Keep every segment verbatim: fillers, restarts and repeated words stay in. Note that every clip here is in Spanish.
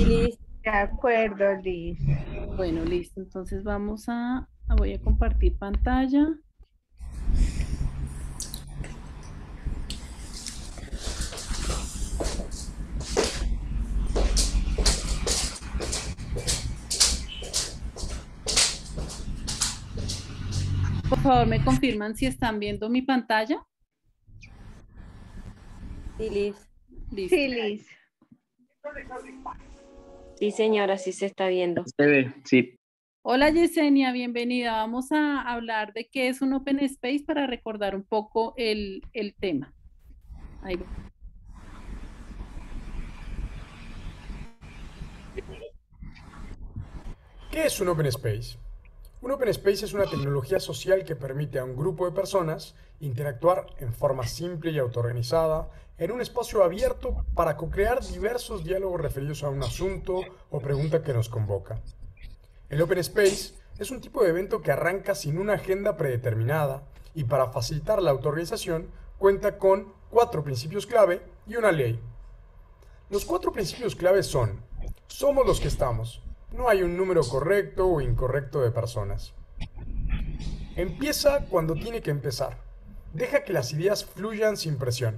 Listo, de acuerdo, Liz. Bueno, listo. Entonces vamos a, a- voy a compartir pantalla. Por favor, me confirman si están viendo mi pantalla. Sí, Liz. Listo. Sí, Liz. Sí, señora, sí se está viendo. Se ve, sí. Hola Yesenia, bienvenida. Vamos a hablar de qué es un Open Space para recordar un poco el, el tema. Ahí va. ¿Qué es un Open Space? Un Open Space es una tecnología social que permite a un grupo de personas interactuar en forma simple y autoorganizada en un espacio abierto para co-crear diversos diálogos referidos a un asunto o pregunta que nos convoca. El Open Space es un tipo de evento que arranca sin una agenda predeterminada y para facilitar la autoorganización cuenta con cuatro principios clave y una ley. Los cuatro principios clave son: somos los que estamos. No hay un número correcto o incorrecto de personas. Empieza cuando tiene que empezar. Deja que las ideas fluyan sin presión.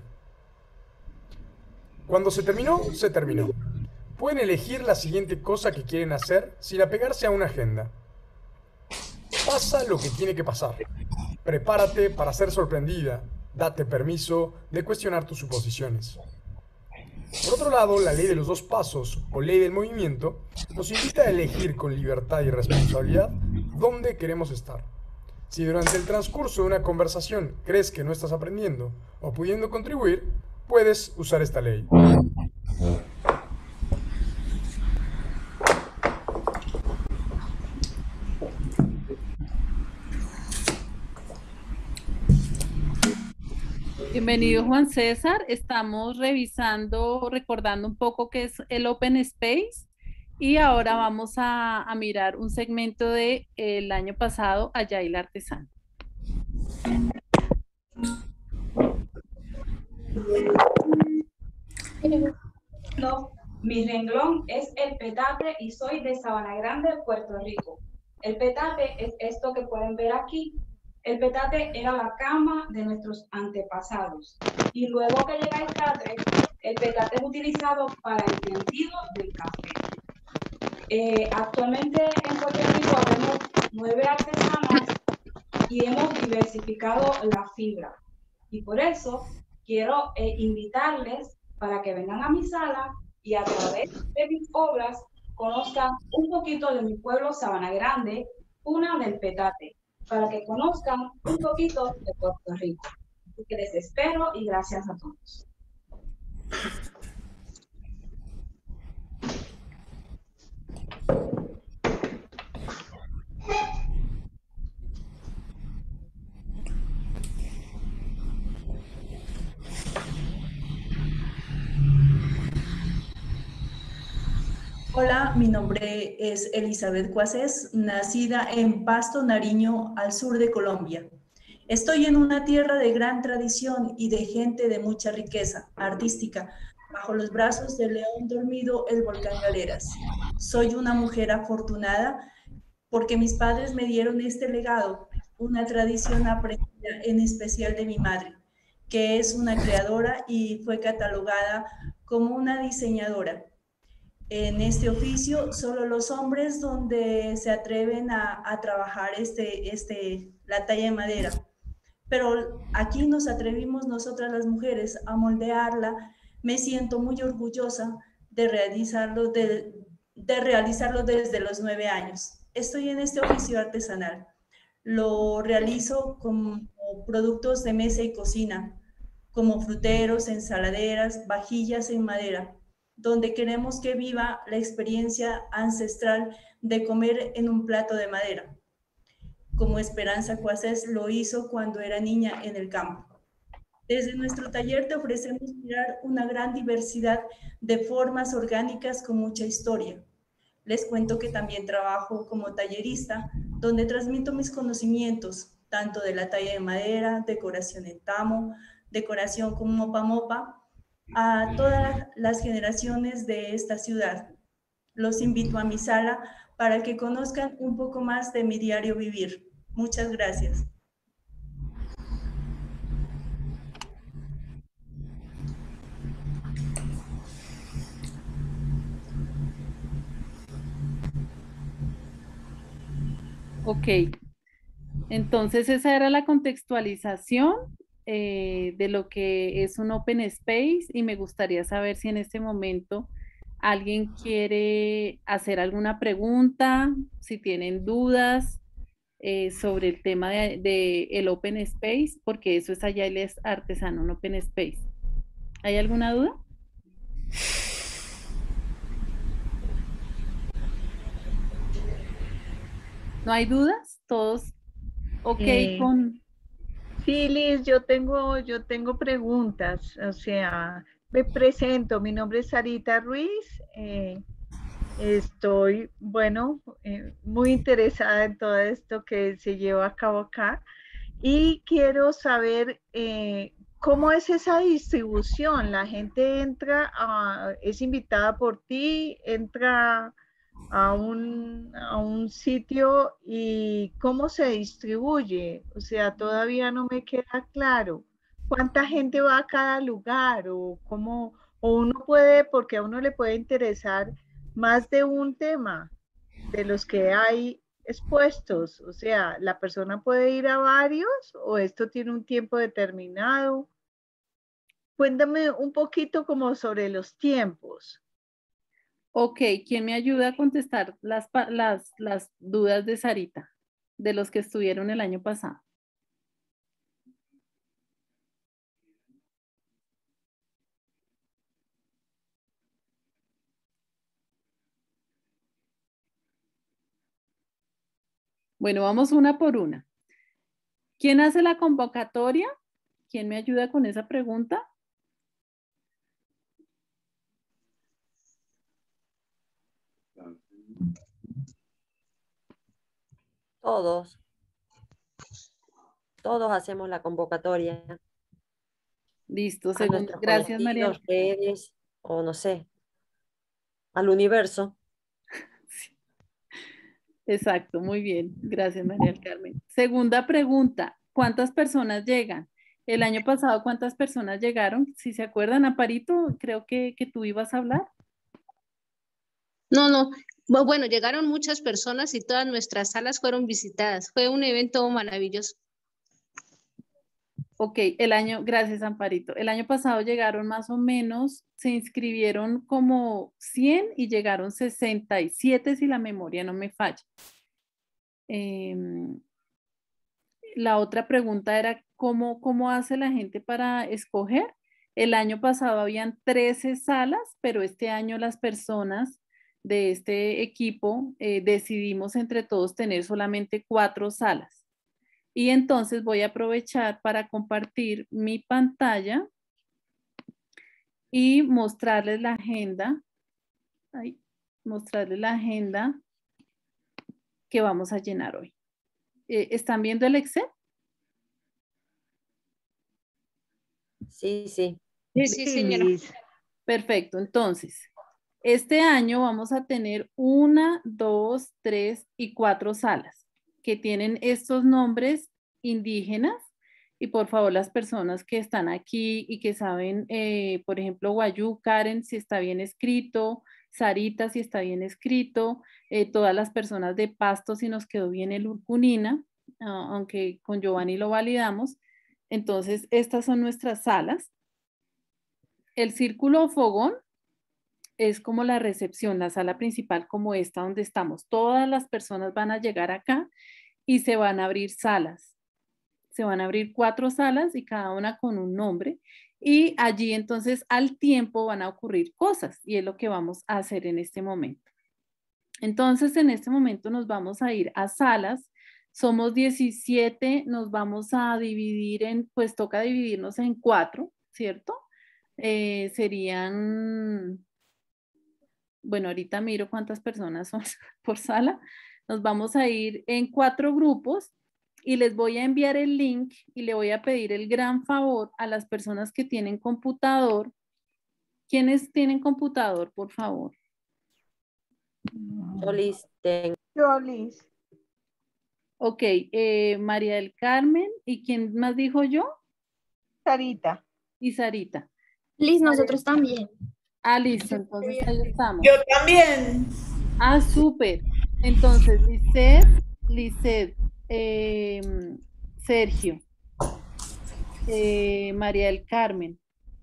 Cuando se terminó, se terminó. Pueden elegir la siguiente cosa que quieren hacer sin apegarse a una agenda. Pasa lo que tiene que pasar. Prepárate para ser sorprendida. Date permiso de cuestionar tus suposiciones. Por otro lado, la ley de los dos pasos, o ley del movimiento, nos invita a elegir con libertad y responsabilidad dónde queremos estar. Si durante el transcurso de una conversación crees que no estás aprendiendo o pudiendo contribuir, puedes usar esta ley. Bienvenido Juan César. Estamos revisando, recordando un poco qué es el Open Space y ahora vamos a, a mirar un segmento de el año pasado, Agile Artesano. No, mi renglón es el petate y soy de Sabana Grande, Puerto Rico. El petate es esto que pueden ver aquí. El petate era la cama de nuestros antepasados. Y luego que llega el catre, el petate es utilizado para el tendido del café. Eh, actualmente en Puerto Rico tenemos nueve artesanas y hemos diversificado la fibra. Y por eso quiero eh, invitarles para que vengan a mi sala y a través de mis obras conozcan un poquito de mi pueblo Sabana Grande, una del petate, para que conozcan un poquito de Puerto Rico. Así que les espero y gracias a todos. Hola, mi nombre es Elizabeth Cuaces, nacida en Pasto, Nariño, al sur de Colombia. Estoy en una tierra de gran tradición y de gente de mucha riqueza artística, bajo los brazos del león dormido, el volcán Galeras. Soy una mujer afortunada porque mis padres me dieron este legado, una tradición aprendida en especial de mi madre, que es una creadora y fue catalogada como una diseñadora. En este oficio, solo los hombres donde se atreven a, a trabajar este, este, la talla de madera. Pero aquí nos atrevimos nosotras las mujeres a moldearla. Me siento muy orgullosa de realizarlo, de, de realizarlo desde los nueve años. Estoy en este oficio artesanal. Lo realizo con productos de mesa y cocina, como fruteros, ensaladeras, vajillas en madera, donde queremos que viva la experiencia ancestral de comer en un plato de madera, como Esperanza Cuaces lo hizo cuando era niña en el campo. Desde nuestro taller te ofrecemos mirar una gran diversidad de formas orgánicas con mucha historia. Les cuento que también trabajo como tallerista, donde transmito mis conocimientos, tanto de la talla de madera, decoración en tamo, decoración con mopa mopa, a todas las generaciones de esta ciudad. Los invito a mi sala para que conozcan un poco más de mi diario vivir. Muchas gracias. Ok, entonces esa era la contextualización eh, de lo que es un open space y me gustaría saber si en este momento alguien quiere hacer alguna pregunta, si tienen dudas eh, sobre el tema de, de el open space, porque eso es allá, él es artesano, un open space. ¿Hay alguna duda? ¿No hay dudas? ¿Todos ok Eh, con...? Sí, Liz, yo tengo, yo tengo preguntas. O sea, me presento. Mi nombre es Sarita Ruiz. eh, estoy, bueno, eh, muy interesada en todo esto que se lleva a cabo acá. Y quiero saber eh, cómo es esa distribución. La gente entra, a- es invitada por ti, entra a un, a un sitio y cómo se distribuye. O sea, todavía no me queda claro cuánta gente va a cada lugar o cómo, o uno puede, porque a uno le puede interesar más de un tema de los que hay expuestos. O sea, la persona puede ir a varios o esto tiene un tiempo determinado. Cuéntame un poquito como sobre los tiempos. Ok, ¿quién me ayuda a contestar las, pa- las, las dudas de Sarita, de los que estuvieron el año pasado? Bueno, vamos una por una. ¿Quién hace la convocatoria? ¿Quién me ayuda con esa pregunta? Todos, todos hacemos la convocatoria Listo, a segundo. nuestros Gracias, María. conocidos, redes, o no sé, al universo. Sí, exacto, muy bien. Gracias, María del Carmen. Segunda pregunta, ¿cuántas personas llegan? El año pasado, ¿cuántas personas llegaron? Si se acuerdan, Aparito, creo que, que tú ibas a hablar. No, no. Bu- Bueno, llegaron muchas personas y todas nuestras salas fueron visitadas. Fue un evento maravilloso. Ok, el año, gracias Amparito. El año pasado llegaron más o menos, se inscribieron como cien y llegaron sesenta y siete si la memoria no me falla. Em, la otra pregunta era, ¿cómo, cómo hace la gente para escoger? El año pasado habían trece salas, pero este año las personas de este equipo eh, decidimos entre todos tener solamente cuatro salas. Y entonces voy a aprovechar para compartir mi pantalla y mostrarles la agenda. Ay, mostrarles la agenda que vamos a llenar hoy. Eh, ¿Están viendo el Excel? Sí, sí. Sí, Sí, señora. Liz. Perfecto. Entonces, este año vamos a tener una, dos, tres y cuatro salas que tienen estos nombres indígenas. Y por favor, las personas que están aquí y que saben, eh, por ejemplo, Guayú, Karen, si está bien escrito, Sarita, si está bien escrito, eh, todas las personas de Pasto, si nos quedó bien el Urcunina, ah, aunque con Giovanni lo validamos. Entonces, estas son nuestras salas. El círculo fogón es como la recepción, la sala principal como esta donde estamos. Todas las personas van a llegar acá y se van a abrir salas. Se van a abrir cuatro salas y cada una con un nombre. Y allí entonces al tiempo van a ocurrir cosas y es lo que vamos a hacer en este momento. Entonces en este momento nos vamos a ir a salas. Somos diecisiete, nos vamos a dividir en, pues toca dividirnos en cuatro, ¿cierto? Eh, serían, bueno, ahorita miro cuántas personas son por sala. Nos vamos a ir en cuatro grupos y les voy a enviar el link y le voy a pedir el gran favor a las personas que tienen computador. ¿Quiénes tienen computador, por favor? Yo Liz tengo. Yo, Liz. Ok, eh, María del Carmen. ¿Y quién más dijo yo? Sarita. Y Sarita. Liz, nosotros también. Ah, listo, entonces ahí estamos. Yo también. Ah, súper. Entonces, Lisset, Lisset, eh, Sergio, eh, María del Carmen.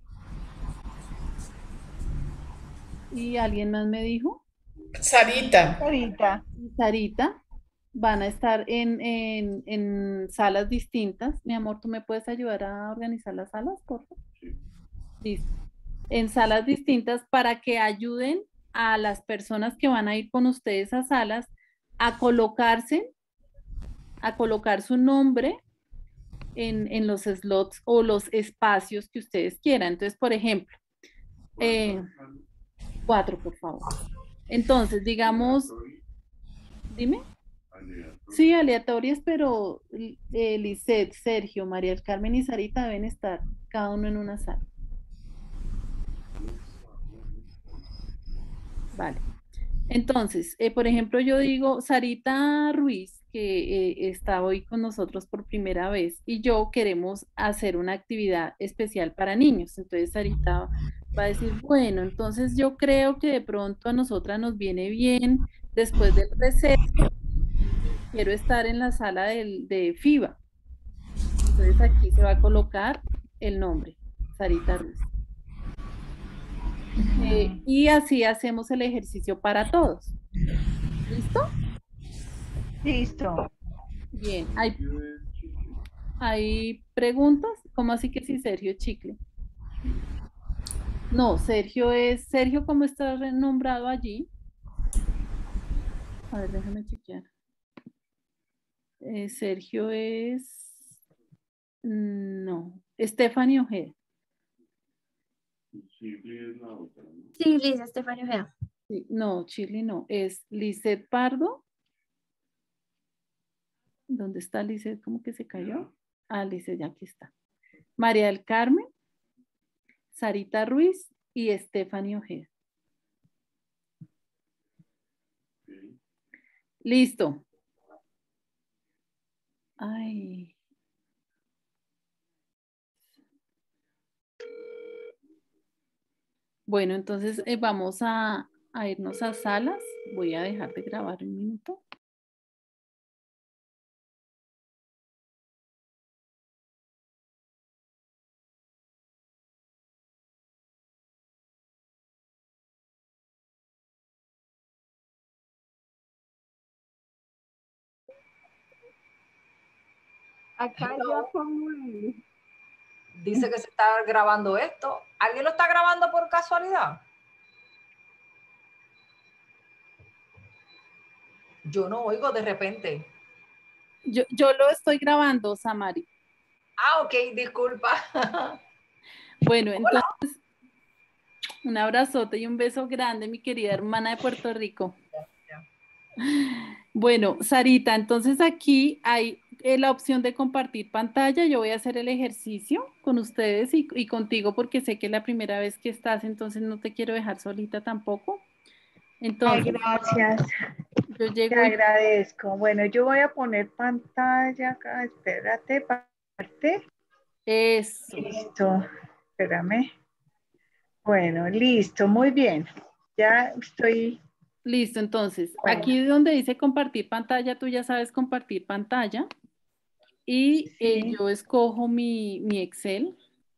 ¿Y alguien más me dijo? Sarita. Sarita. Y Sarita van a estar en, en, en salas distintas. Mi amor, ¿tú me puedes ayudar a organizar las salas, por favor? Listo. En salas distintas para que ayuden a las personas que van a ir con ustedes a salas a colocarse, a colocar su nombre en, en los slots o los espacios que ustedes quieran. Entonces, por ejemplo, eh, cuatro, por favor. Entonces, digamos, dime. Sí, aleatorias, pero eh, Lisset, Sergio, María del Carmen y Sarita deben estar cada uno en una sala. Vale. Entonces, eh, por ejemplo, yo digo, Sarita Ruiz, que eh, está hoy con nosotros por primera vez, y yo queremos hacer una actividad especial para niños. Entonces, Sarita va a decir, bueno, entonces yo creo que de pronto a nosotras nos viene bien, después del receso, quiero estar en la sala del, de FIBA. Entonces, aquí se va a colocar el nombre, Sarita Ruiz. Eh, y así hacemos el ejercicio para todos. ¿Listo? Listo. Bien. ¿Hay, ¿hay preguntas? ¿Cómo así que sí, Sergio Chicle? No, Sergio es... Sergio, ¿cómo está nombrado allí? A ver, déjame chequear. Eh, Sergio es... No. Stephanie Ojeda. Sí, Liz, Estefanía Ojeda. Sí, no, Chile no. Es Lisset Pardo. ¿Dónde está Lisset? ¿Cómo que se cayó? Ah, Lisset, ya aquí está. María del Carmen, Sarita Ruiz y Stephanie Ojeda. Listo. Ay. Bueno, entonces eh, vamos a, a irnos a salas. Voy a dejar de grabar un minuto. Acá ya pongo el... Dice que se está grabando esto. ¿Alguien lo está grabando por casualidad? Yo no oigo de repente. Yo, yo lo estoy grabando, Samari. Ah, ok, disculpa. Bueno, entonces, un abrazote y un beso grande, mi querida hermana de Puerto Rico. Bueno, Sarita, entonces aquí hay eh, la opción de compartir pantalla. Yo voy a hacer el ejercicio con ustedes y, y contigo porque sé que es la primera vez que estás, entonces no te quiero dejar solita tampoco. Entonces, Ay, gracias. Yo llego Te y... agradezco. Bueno, yo voy a poner pantalla acá. Espérate, parte. Eso. Listo. Espérame. Bueno, listo. Muy bien. Ya estoy... Listo, entonces, Bueno. aquí donde dice compartir pantalla, tú ya sabes compartir pantalla. Y Sí. eh, yo escojo mi, mi Excel.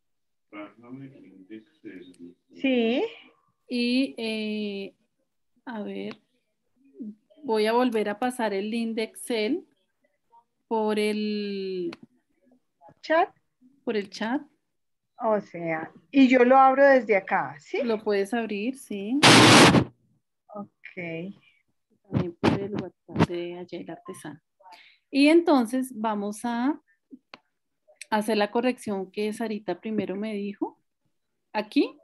Sí. Y, eh, a ver, voy a volver a pasar el link de Excel por el Chat. Por el chat. O sea, y yo lo abro desde acá, ¿sí? Lo puedes abrir, sí. Ok. También por el WhatsApp de Ayel Artesano. Y entonces vamos a hacer la corrección que Sarita primero me dijo. Aquí.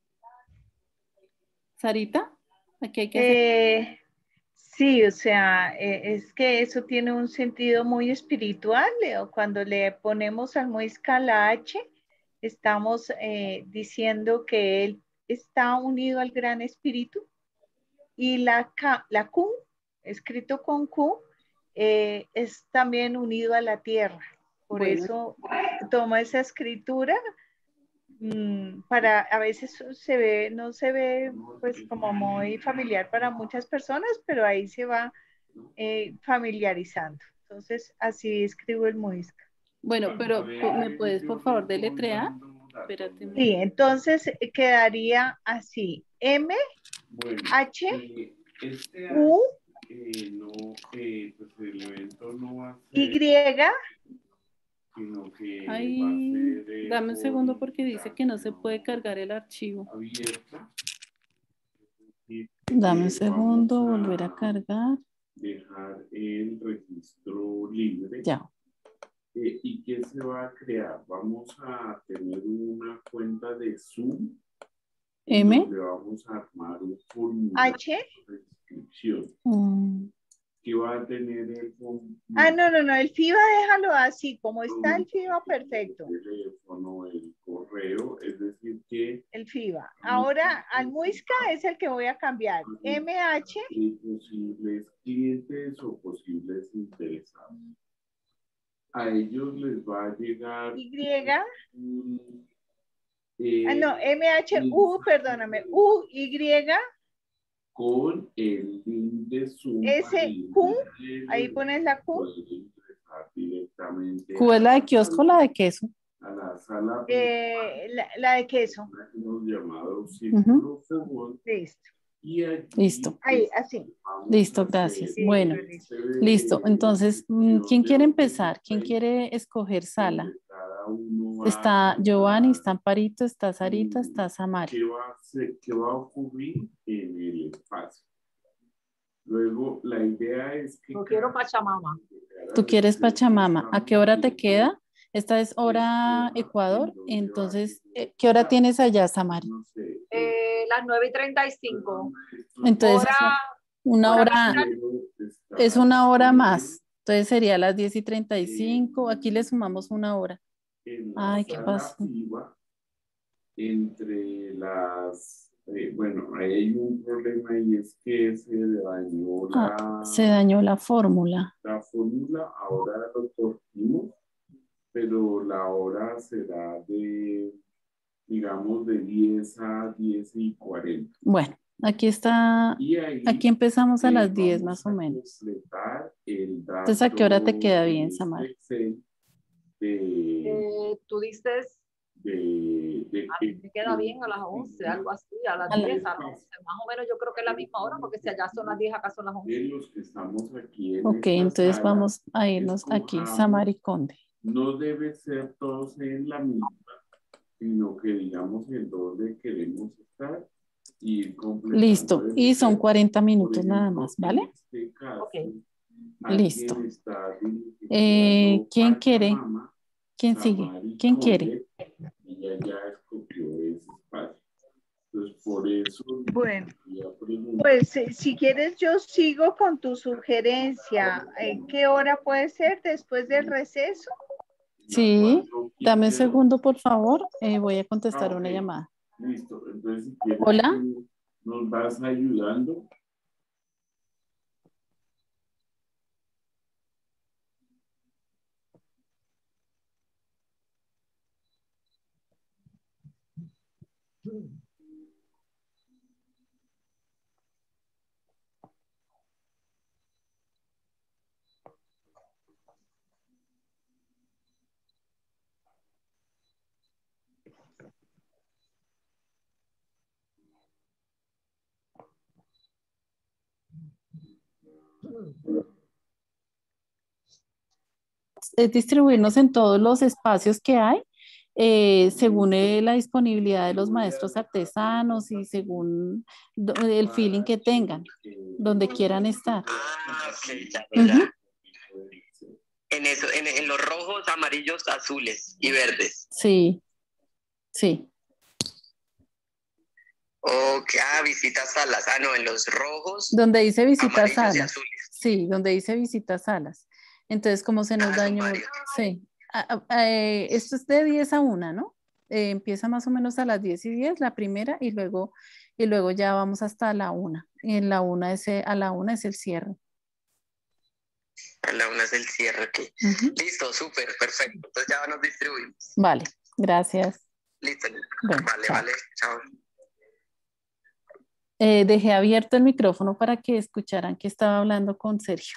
Sarita, aquí hay que hacer. Eh, sí, o sea, eh, es que eso tiene un sentido muy espiritual. Leo. Cuando le ponemos al Muisca la H, estamos eh, diciendo que él está unido al Gran Espíritu. y la, K, la Q, escrito con Q, eh, es también unido a la tierra. Por Bueno. eso toma esa escritura mmm, para, a veces se ve, no se ve pues como muy familiar para muchas personas, pero ahí se va eh, familiarizando. Entonces, así escribo el Muisca. Bueno, pero ¿me puedes por favor deletrear? Espérate. Sí, entonces eh, quedaría así, M, H, U, Y, Ay, dame un segundo porque dice que no se puede cargar el archivo. Dame un segundo, volver a cargar. Dejar el registro libre. Ya. Eh, ¿Y qué se va a crear? Vamos a tener una cuenta de Zoom. M. Donde vamos a armar un formulario H. de inscripción. Mm. Que va a tener el formulario. Ah, no, no, no, el FIBA déjalo así, como está el FIBA, perfecto. El teléfono, el correo, es decir que... El FIBA. Ahora, al Muisca es el que voy a cambiar. M H. Y posibles clientes o posibles interesados. A ellos les va a llegar... Y. Un, eh, ah, no, M H U, perdóname, U, Y. Con el link de Zoom. S, Q, ahí pones la Q. ¿Q es la de kiosco o la de queso? A la sala. Eh, la, la de queso. Llamado círculo uh-huh. Listo. Listo. Ahí, así. Listo, gracias. Bueno, listo. Entonces, ¿quién quiere empezar? ¿Quién quiere escoger sala? Está Giovanni, está Amparito, está Sarita, está Samari. ¿Qué va a, ser, qué va a ocurrir en el espacio? Luego, la idea es que... Yo quiero Pachamama. Tú quieres Pachamama. ¿A qué hora te queda? Esta es hora Ecuador. Entonces, ¿qué hora tienes allá, Samari? Eh, las nueve y treinta y cinco. Entonces, hora, una hora, hora es una hora más. Entonces sería las diez y treinta y cinco. Aquí le sumamos una hora. Ay, ¿qué pasó? Entre las... Eh, bueno, ahí hay un problema y es que se dañó la... Ah, se dañó la fórmula. La fórmula ahora lo corregimos, pero la hora será de, digamos, de diez a diez y cuarenta. Bueno, aquí está, ahí, aquí empezamos a eh, las diez más o menos. El dato Entonces, ¿a qué hora te queda bien, Samar? De, eh, tú dices... De, de, a mí me queda bien a las once, algo así, a las a diez, a las once. Más o menos yo creo que es la misma hora, porque si allá son las diez, acá son las once. Los que estamos aquí en ok, entonces sala, vamos a irnos aquí, Samar y Conde. No debe ser todos en la misma, sino que digamos en donde queremos estar y ir completando. Listo, y son cuarenta minutos ejemplo, nada más, ¿vale? Este caso, okay. Listo. Eh, ¿Quién quiere? ¿Quién sigue? ¿Quién quiere? Ella ya escogió ese espacio. Entonces, por eso... Bueno, pues eh, si quieres yo sigo con tu sugerencia. ¿En qué hora puede ser? ¿Después del receso? Sí, dame un segundo, por favor. Eh, voy a contestar ah, okay. una llamada. Listo. Entonces, si quieres, hola. ¿Nos vas ayudando? Es distribuirnos en todos los espacios que hay, eh, según eh, la disponibilidad de los maestros artesanos y según el feeling que tengan, donde quieran estar. Ah, ok, ya, ya. Uh-huh. En eso, en, en los rojos, amarillos, azules y verdes. Sí, sí. Ok, ah, visita salas. Ah, no, en los rojos. Donde dice visita salas. Sí, donde dice visita salas. Entonces, como se nos ah, dañó, sí. Ah, ah, eh, esto es de diez a una, ¿no? Eh, empieza más o menos a las diez y diez, la primera, y luego, y luego ya vamos hasta la una. En la una es, el- a la una es el cierre. A la una es el cierre, ok. Ujú. Listo, súper, perfecto. Entonces ya nos distribuimos. Vale, gracias. Listo. Bueno, vale, chao. vale. Chao. Eh, dejé abierto el micrófono para que escucharan que estaba hablando con Sergio.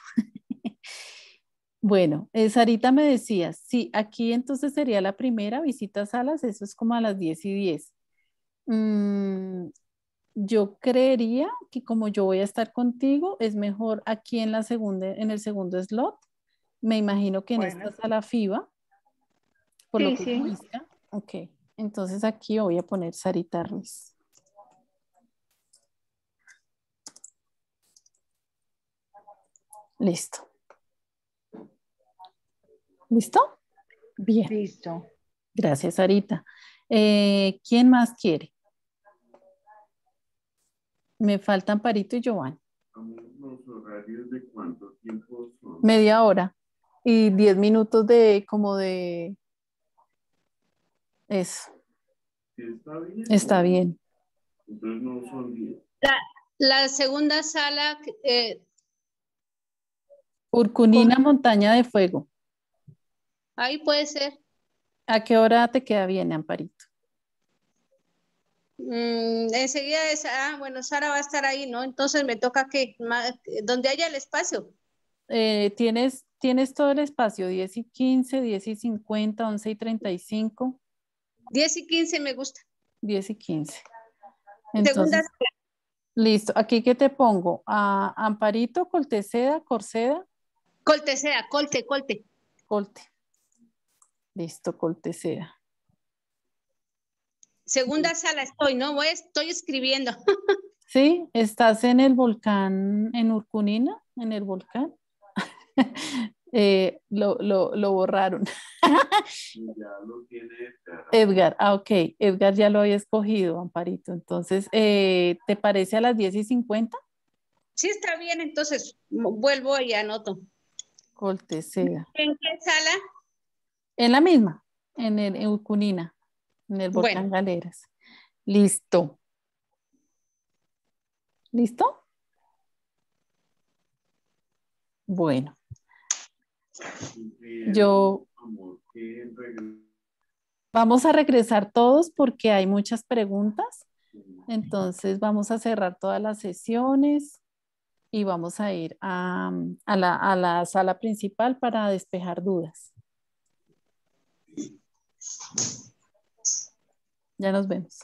Bueno, eh, Sarita me decía, sí, aquí entonces sería la primera visita a salas, eso es como a las diez y diez. Mm, yo creería que como yo voy a estar contigo, es mejor aquí en la segunda, en el segundo slot. Me imagino que en Bueno, esta sala FIBA, por lo sí, que es sí. muestra. Ok, entonces aquí voy a poner Sarita Ruiz. Listo. ¿Listo? Bien. Listo. Gracias, Sarita. Eh, ¿quién más quiere? Me faltan Parito y Giovanni. ¿Los horarios de cuánto tiempo son? Media hora y diez minutos de como de eso. ¿Sí está bien? Está bien. Entonces no son diez. La, la segunda sala, eh, Urcunina, Montaña de Fuego. ahí puede ser. ¿A qué hora te queda bien, Amparito? Mm, enseguida es, ah, bueno, Sara va a estar ahí, ¿no? Entonces me toca que, ma- donde haya el espacio. Eh, ¿tienes, tienes todo el espacio, diez y quince, diez y cincuenta, once y treinta y cinco, diez y quince me gusta. diez y quince. Segunda Entonces, listo. ¿Aquí qué te pongo? ¿A Amparito, Colteseda, Corseda? Colte sea, colte, colte. Colte. Listo, Colteseda. Segunda sala estoy, ¿no? Voy, estoy escribiendo. Sí, estás en el volcán, en Urcunina, en el volcán. Eh, lo, lo, lo borraron. Ya lo tiene Edgar. Edgar, ah, ok. Edgar ya lo había escogido, Amparito. Entonces, eh, ¿te parece a las diez y cincuenta? Sí, está bien, entonces vuelvo y anoto. Colteseda. ¿En qué sala? En la misma, en el en Urcunina, en el volcán Bueno. Galeras. Listo. ¿Listo? Bueno. Yo vamos a regresar todos porque hay muchas preguntas. Entonces vamos a cerrar todas las sesiones y vamos a ir a, a la, a la sala principal para despejar dudas. Ya nos vemos.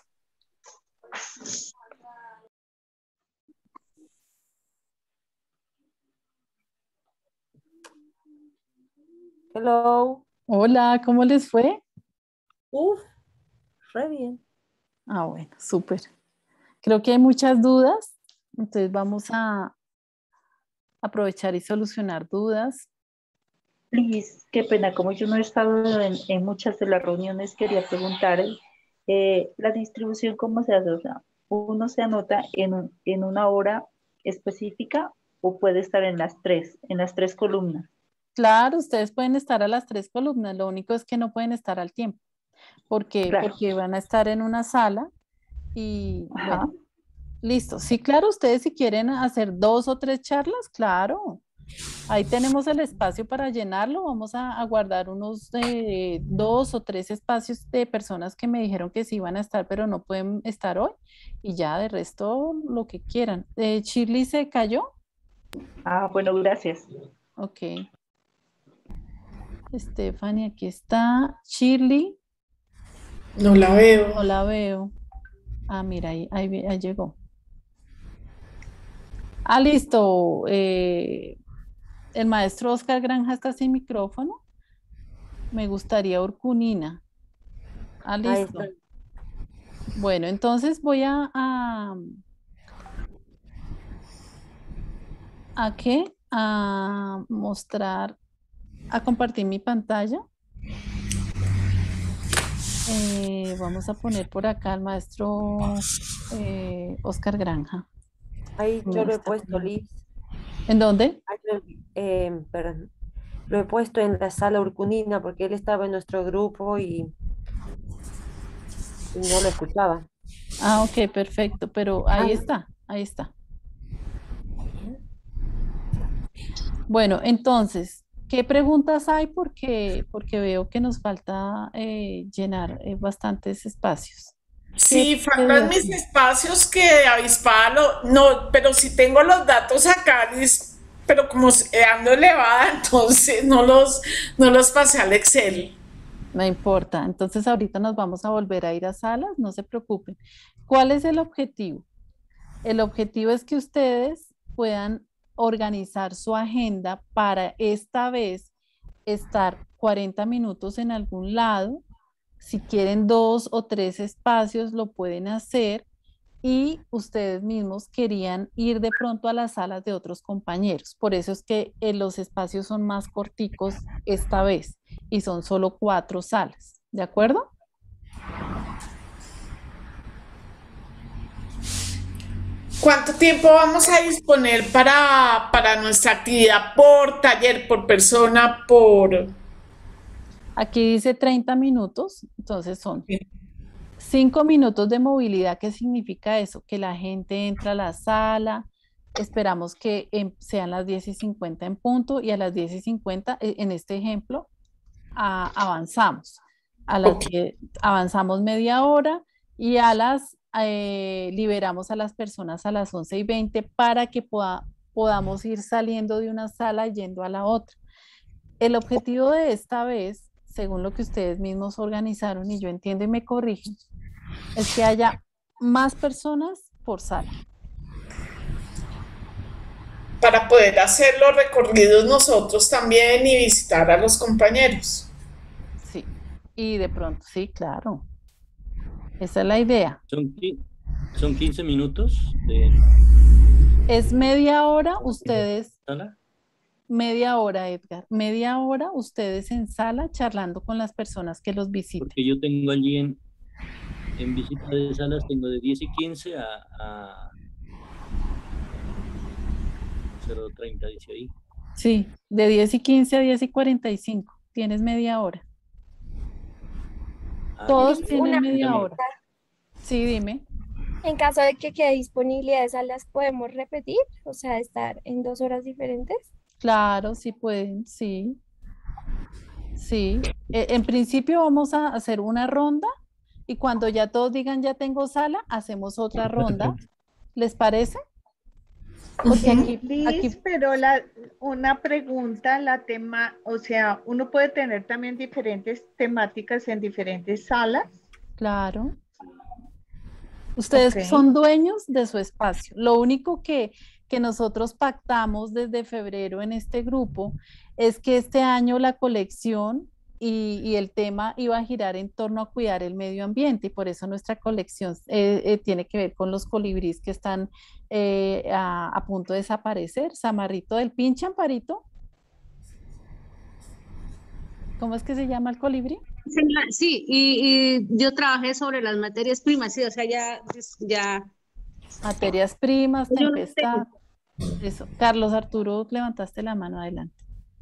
Hello. Hola, ¿cómo les fue? Uf, re bien. Ah, bueno, súper. Creo que hay muchas dudas, entonces vamos a aprovechar y solucionar dudas. Liz, qué pena, como yo no he estado en, en muchas de las reuniones, quería preguntar, eh, la distribución, ¿cómo se hace? O sea, ¿uno se anota en, un- en una hora específica o puede estar en las tres, en las tres columnas? Claro, ustedes pueden estar a las tres columnas, lo único es que no pueden estar al tiempo, porque, Claro. porque van a estar en una sala y Ajá. bueno, listo. Sí, claro, ustedes si quieren hacer dos o tres charlas, claro. Ahí tenemos el espacio para llenarlo. Vamos a, a guardar unos eh, dos o tres espacios de personas que me dijeron que sí iban a estar, pero no pueden estar hoy. Y ya de resto, lo que quieran. Eh, ¿Shirley se cayó? Ah, bueno, gracias. Ok. Stephanie, aquí está. Shirley. No la veo. No la veo. Ah, mira, ahí, ahí, vi- ahí llegó. Ah, listo. Eh, el maestro Oscar Granja está sin micrófono. Me gustaría Urcunina. Ah, Ahí listo. está. Bueno, entonces voy a, a, ¿a qué? A mostrar, a compartir mi pantalla. Eh, vamos a poner por acá al maestro eh, Oscar Granja. Ahí Me yo lo he está puesto, poniendo. Liz. ¿En dónde? Ahí lo- eh, perdón. Lo he puesto en la sala Urcunina porque él estaba en nuestro grupo y, y no lo escuchaba. Ah, ok, perfecto, pero ahí Ahí. está, ahí está. Bueno, entonces, ¿qué preguntas hay? Porque, porque veo que nos falta eh, llenar eh, bastantes espacios. Sí, ¿Qué- faltan mis espacios que avispalo, no, pero si tengo los datos acá, lis- pero como se- ando elevada, entonces no los, no los pasé al Excel. No importa. Entonces, ahorita nos vamos a volver a ir a salas, no se preocupen. ¿Cuál es el objetivo? El objetivo es que ustedes puedan organizar su agenda para esta vez estar cuarenta minutos en algún lado. Si quieren dos o tres espacios, lo pueden hacer. Y ustedes mismos querían ir de pronto a las salas de otros compañeros. Por eso es que eh, los espacios son más corticos esta vez y son solo cuatro salas. ¿De acuerdo? ¿Cuánto tiempo vamos a disponer para, para nuestra actividad por taller, por persona, por... Aquí dice treinta minutos, entonces son cinco minutos de movilidad. ¿Qué significa eso? Que la gente entra a la sala, esperamos que em- sean las diez y cincuenta en punto y a las diez y cincuenta, e- en este ejemplo, a- avanzamos. A las diez avanzamos media hora y a las eh, liberamos a las personas a las once y veinte para que poda- podamos ir saliendo de una sala y yendo a la otra. El objetivo de esta vez, según lo que ustedes mismos organizaron, y yo entiendo y me corrigen, es que haya más personas por sala. para poder hacer los recorridos nosotros también y visitar a los compañeros. Sí, y de pronto, sí, claro. Esa es la idea. Son, qui- son quince minutos de Es media hora ustedes, sala. media hora, Edgar, media hora ustedes en sala charlando con las personas que los visiten. Porque yo tengo allí en, en visita de salas, tengo de diez y quince a, a cero treinta, dice ahí. Sí, de diez y quince a diez y cuarenta y cinco. Tienes media hora. Ah, Todos listo. tienen Una media pregunta. hora. Sí, dime. En caso de que quede disponibilidad de salas, ¿podemos repetir? O sea, estar en dos horas diferentes. Claro, sí pueden, sí. Sí. Eh, en principio vamos a hacer una ronda y cuando ya todos digan ya tengo sala, hacemos otra ronda. ¿Les parece? Porque aquí, Liz, aquí pero la, una pregunta, la tema, o sea, uno puede tener también diferentes temáticas en diferentes salas. Claro. Ustedes Ok. son dueños de su espacio. Lo único que, que nosotros pactamos desde febrero en este grupo es que este año la colección y, y el tema iba a girar en torno a cuidar el medio ambiente y por eso nuestra colección eh, eh, tiene que ver con los colibríes que están eh, a, a punto de desaparecer. Samarrito del pinche, Amparito. ¿Cómo es que se llama el colibrí? Señora, sí, y, y yo trabajé sobre las materias primas, sí, o sea, ya, ya. Materias primas, Yo no tempestad. Eso. Carlos Arturo, levantaste la mano, adelante.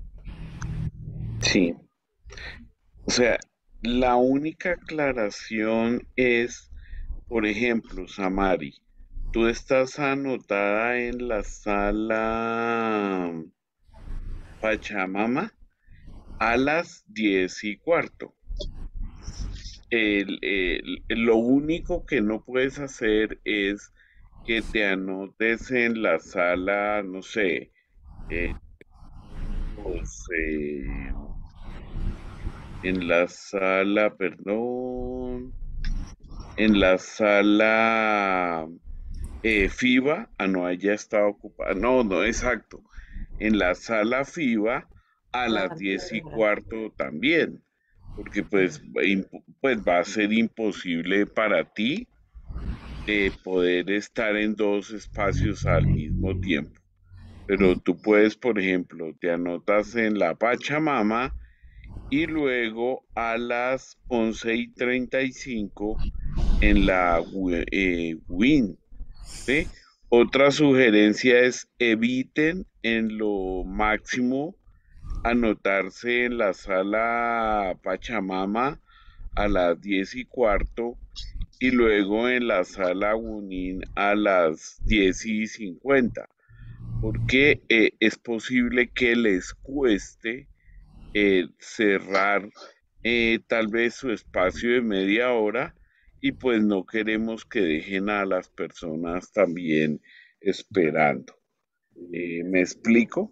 Sí. O sea, la única aclaración es, por ejemplo, Samari, tú estás anotada en la sala Pachamama a las diez y cuarto. El- el- lo único que no puedes hacer es que te anotes en la sala, no sé, eh, pues, eh, en la sala, perdón, en la sala eh, FIBA, ah, no, ella está ocupada, no, no, exacto, en la sala FIBA a las diez y cuarto también, porque pues, va imp- pues va a ser imposible para ti eh, poder estar en dos espacios al mismo tiempo. Pero tú puedes, por ejemplo, te anotas en la Pachamama y luego a las once y treinta y cinco en la Wi- eh, WIN. ¿Sí? Otra sugerencia es eviten en lo máximo anotarse en la sala Pachamama a las diez y cuarto y luego en la sala Wunin a las diez y cincuenta, porque eh, es posible que les cueste eh, cerrar eh, tal vez su espacio de media hora y pues no queremos que dejen a las personas también esperando. Eh, ¿me explico?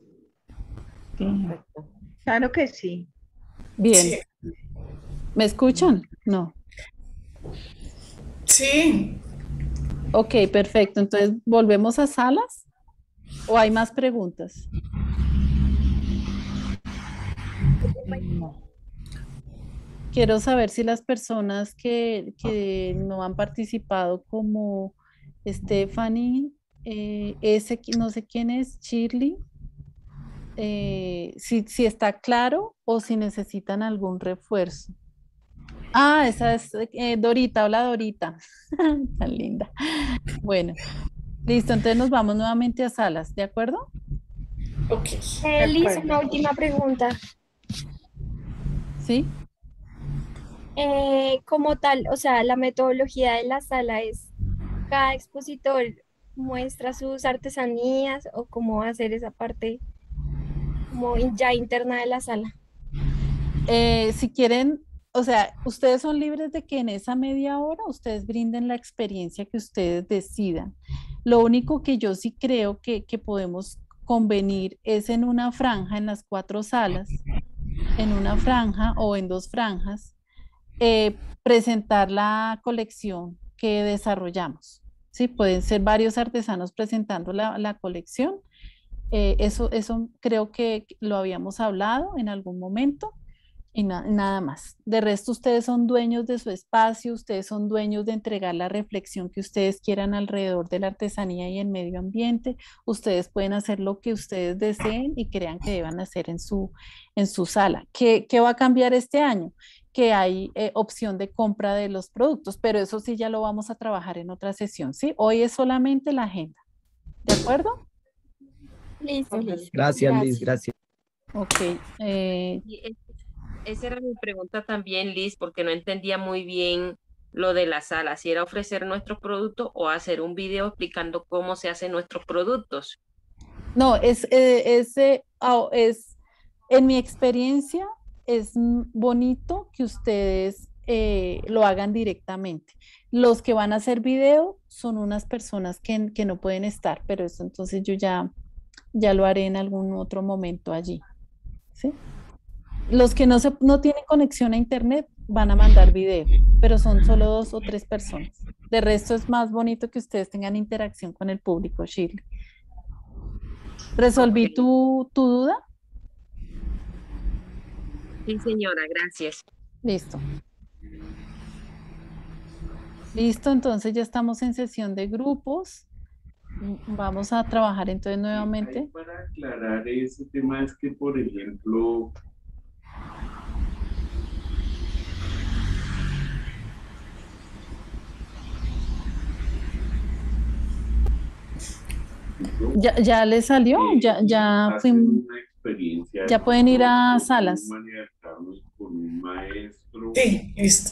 Claro que sí. Bien. Sí. ¿Me escuchan? No. Sí. Ok, perfecto. Entonces, ¿volvemos a salas? ¿O hay más preguntas? Quiero saber si las personas que, que no han participado, como Stephanie, eh, ese, no sé quién es, Shirley, eh, si, si está claro o si necesitan algún refuerzo. Ah, esa es eh, Dorita. Hola, Dorita. Tan linda. Bueno, listo. Entonces nos vamos nuevamente a salas, ¿de acuerdo? Ok. Eh, Liz, una última pregunta. Sí. Eh, como tal, o sea, la metodología de la sala es, cada expositor muestra sus artesanías o cómo hacer esa parte como in- ya interna de la sala. Eh, si quieren, o sea, ustedes son libres de que en esa media hora ustedes brinden la experiencia que ustedes decidan. Lo único que yo sí creo que, que podemos convenir es en una franja, en las cuatro salas, en una franja o en dos franjas, eh, presentar la colección que desarrollamos. Sí, pueden ser varios artesanos presentando la, la colección. Eh, eso, eso creo que lo habíamos hablado en algún momento. Y na- nada más. De resto, ustedes son dueños de su espacio, ustedes son dueños de entregar la reflexión que ustedes quieran alrededor de la artesanía y el medio ambiente. Ustedes pueden hacer lo que ustedes deseen y crean que deban hacer en su, en su sala. ¿Qué, qué va a cambiar este año? Que hay eh, opción de compra de los productos, pero eso sí ya lo vamos a trabajar en otra sesión, ¿sí? Hoy es solamente la agenda. ¿De acuerdo? Listo, Liz. Gracias, Liz, gracias. Ok. eh, Y es- esa era mi pregunta también, Liz, porque no entendía muy bien lo de la sala, si era ofrecer nuestros productos o hacer un video explicando cómo se hacen nuestros productos. No, es, eh, es, eh, ah, es, en mi experiencia, es mm, bonito que ustedes eh, lo hagan directamente. Los que van a hacer video son unas personas que, que no pueden estar, pero eso entonces yo ya, ya lo haré en algún otro momento allí. ¿Sí? Los que no, se, no tienen conexión a internet van a mandar video, pero son solo dos o tres personas. De resto es más bonito que ustedes tengan interacción con el público, Shirley. ¿Resolví tu, tu duda? Sí, señora, gracias. Listo. Listo, entonces ya estamos en sesión de grupos. Vamos a trabajar entonces nuevamente. Ahí para aclarar ese tema es que, por ejemplo, ¿Ya, ya le salió? Ya, ya hacer fuimos. una experiencia Ya pueden ir a con salas. un María Carlos, con un maestro. Sí, listo.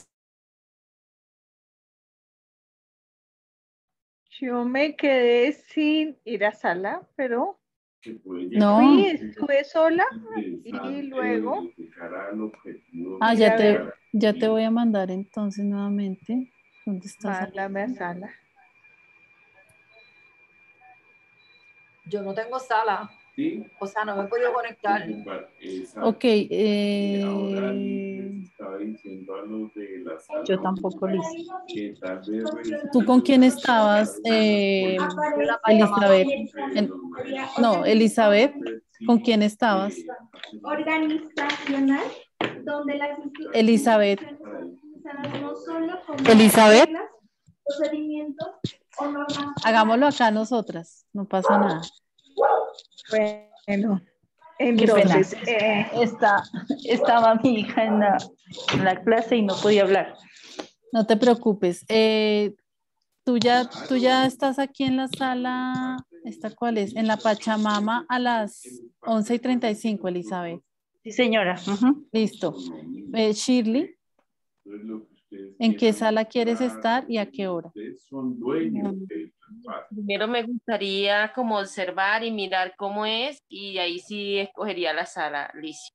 Yo me quedé sin ir a sala, pero No. fui, estuve sola y luego Ah, ya te, ya te voy a mandar entonces nuevamente. ¿Dónde estás? mándame a sala. Yo no tengo sala. Sí. O sea, no me he podido conectar. Ok. Eh, Ahora les estaba diciendo a los de la sala. Yo tampoco, Liz. Que tal vez ¿Tú con quién estabas, eh, Elizabeth? En- no, Elizabeth, ¿con quién estabas? Organizacional, donde las Elizabeth. instituciones no solo como Elizabeth. reglas, procedimientos o normas. Hagámoslo acá nosotras, no pasa nada. Bueno, Entonces, entonces, eh, Está, estaba mi hija en la, en la clase y no podía hablar. No te preocupes. Eh, tú, ya, tú ya estás aquí en la sala, ¿esta cuál es? En la Pachamama a las once y treinta y cinco, Elizabeth. Sí, señora. Listo. Eh, Shirley, ¿en qué sala quieres estar y a qué hora? Ustedes son dueños del Primero me gustaría como observar y mirar cómo es y ahí sí escogería la sala, Liz.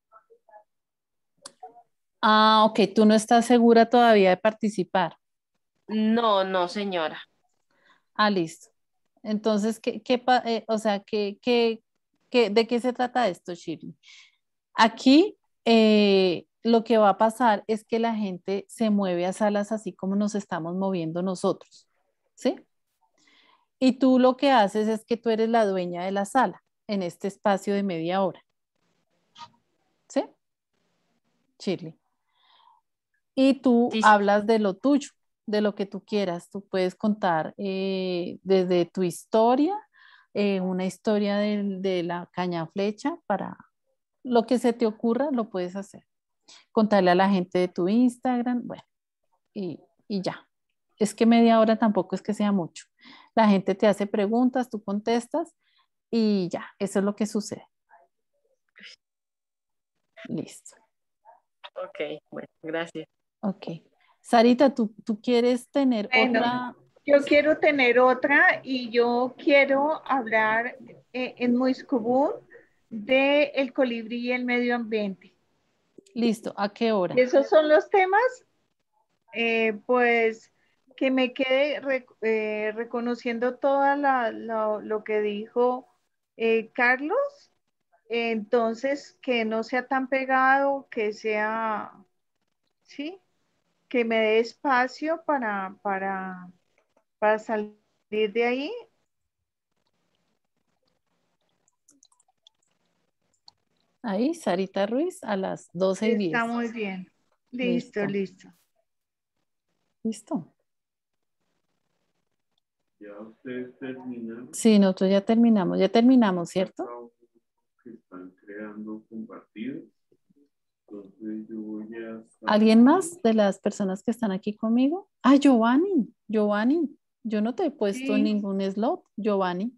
Ah, ok, tú no estás segura todavía de participar. No, no, señora. Ah, listo. Entonces, ¿qué, qué pa- eh, o sea, ¿qué, qué, qué- de qué se trata esto, Shirley? Aquí eh, lo que va a pasar es que la gente se mueve a salas así como nos estamos moviendo nosotros, ¿sí? Y tú lo que haces es que tú eres la dueña de la sala en este espacio de media hora, ¿sí? Shirley. Y tú Sí, sí. hablas de lo tuyo, de lo que tú quieras. Tú puedes contar eh, desde tu historia, eh, una historia del- de, la caña flecha, para lo que se te ocurra, lo puedes hacer. Contarle a la gente de tu Instagram, bueno, y, y ya. Es que media hora tampoco es que sea mucho. La gente te hace preguntas, tú contestas y ya, eso es lo que sucede. Listo. Ok, bueno, gracias. Ok. Sarita, ¿tú, tú quieres tener Bueno, otra? yo quiero tener otra y yo quiero hablar eh, en Muiscubún de el colibrí y el medio ambiente. Listo, ¿a qué hora? Y esos son los temas, eh, pues que me quede re- eh, reconociendo todo lo que dijo eh, Carlos, entonces que no sea tan pegado, que sea, sí, que me dé espacio para, para, para salir de ahí. Ahí, Sarita Ruiz, a las doce y Está diez. muy bien. Listo, Listo. listo. Listo. Ya ustedes terminaron. Sí, nosotros ya terminamos, ya terminamos, ¿cierto? Que están creando compartidos. Entonces yo voy a... ¿Alguien más de las personas que están aquí conmigo? Ah, Giovanni, Giovanni, yo no te he puesto Sí. ningún slot, Giovanni.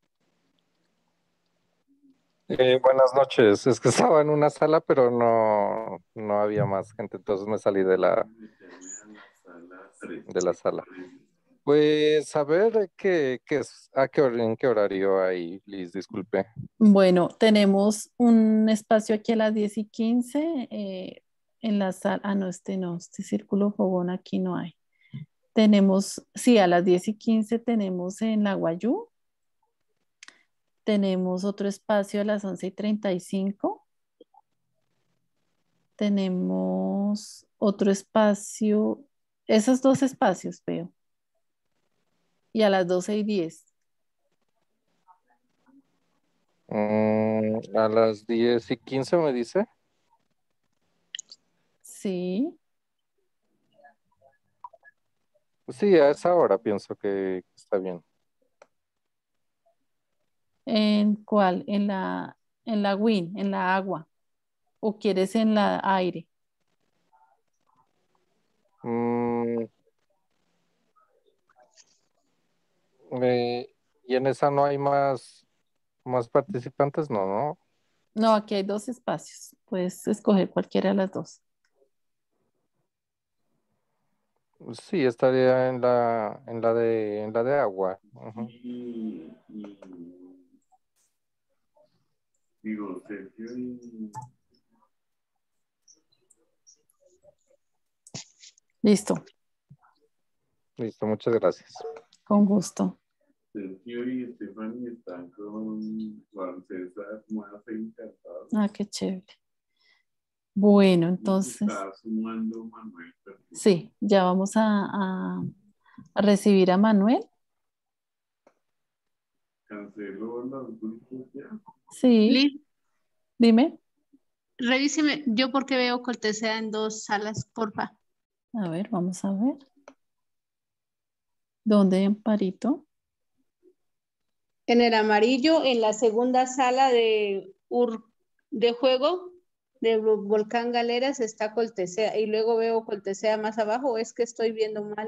Eh, buenas noches. Es que estaba en una sala, pero no, no había más gente, entonces me salí de la, de la sala. Pues a ver qué, qué es, a qué hor- en qué horario hay, Liz, disculpe. Bueno, tenemos un espacio aquí a las diez y quince eh, en la sala. Ah, no, este no, este círculo fogón aquí no hay. Tenemos, sí, a las diez y quince tenemos en la Guayú. Tenemos otro espacio a las once y treinta y cinco. Tenemos otro espacio, esos dos espacios veo. Y a las doce y diez. Mm, a las diez y quince me dice. Sí. Sí, a esa hora pienso que está bien. ¿En cuál? En la, en la Win, en la agua. ¿O quieres en la aire? Mm, eh, y en esa no hay más, más participantes, no, ¿no? No, aquí hay dos espacios. Puedes escoger cualquiera de las dos. Sí, estaría en la, en la de, en la de agua. Ujú. Y, y digo, Sergio y... Listo, Listo, muchas gracias. con gusto. Sergio y Stephanie están con Juan César más encantados. Ah, qué chévere. Bueno, Y se entonces, está sumando Manuel. sí, ya vamos a, a- a recibir a Manuel. Canceló los grupos ya. Sí, Liz, dime. revíseme, yo porque veo cortesía en dos salas, porfa. A ver, vamos a ver. ¿Dónde, Amparito? En el amarillo, en la segunda sala de, ur- de juego de Vo- Volcán Galeras está Coltesea y luego veo Coltesea más abajo, ¿o es que estoy viendo mal?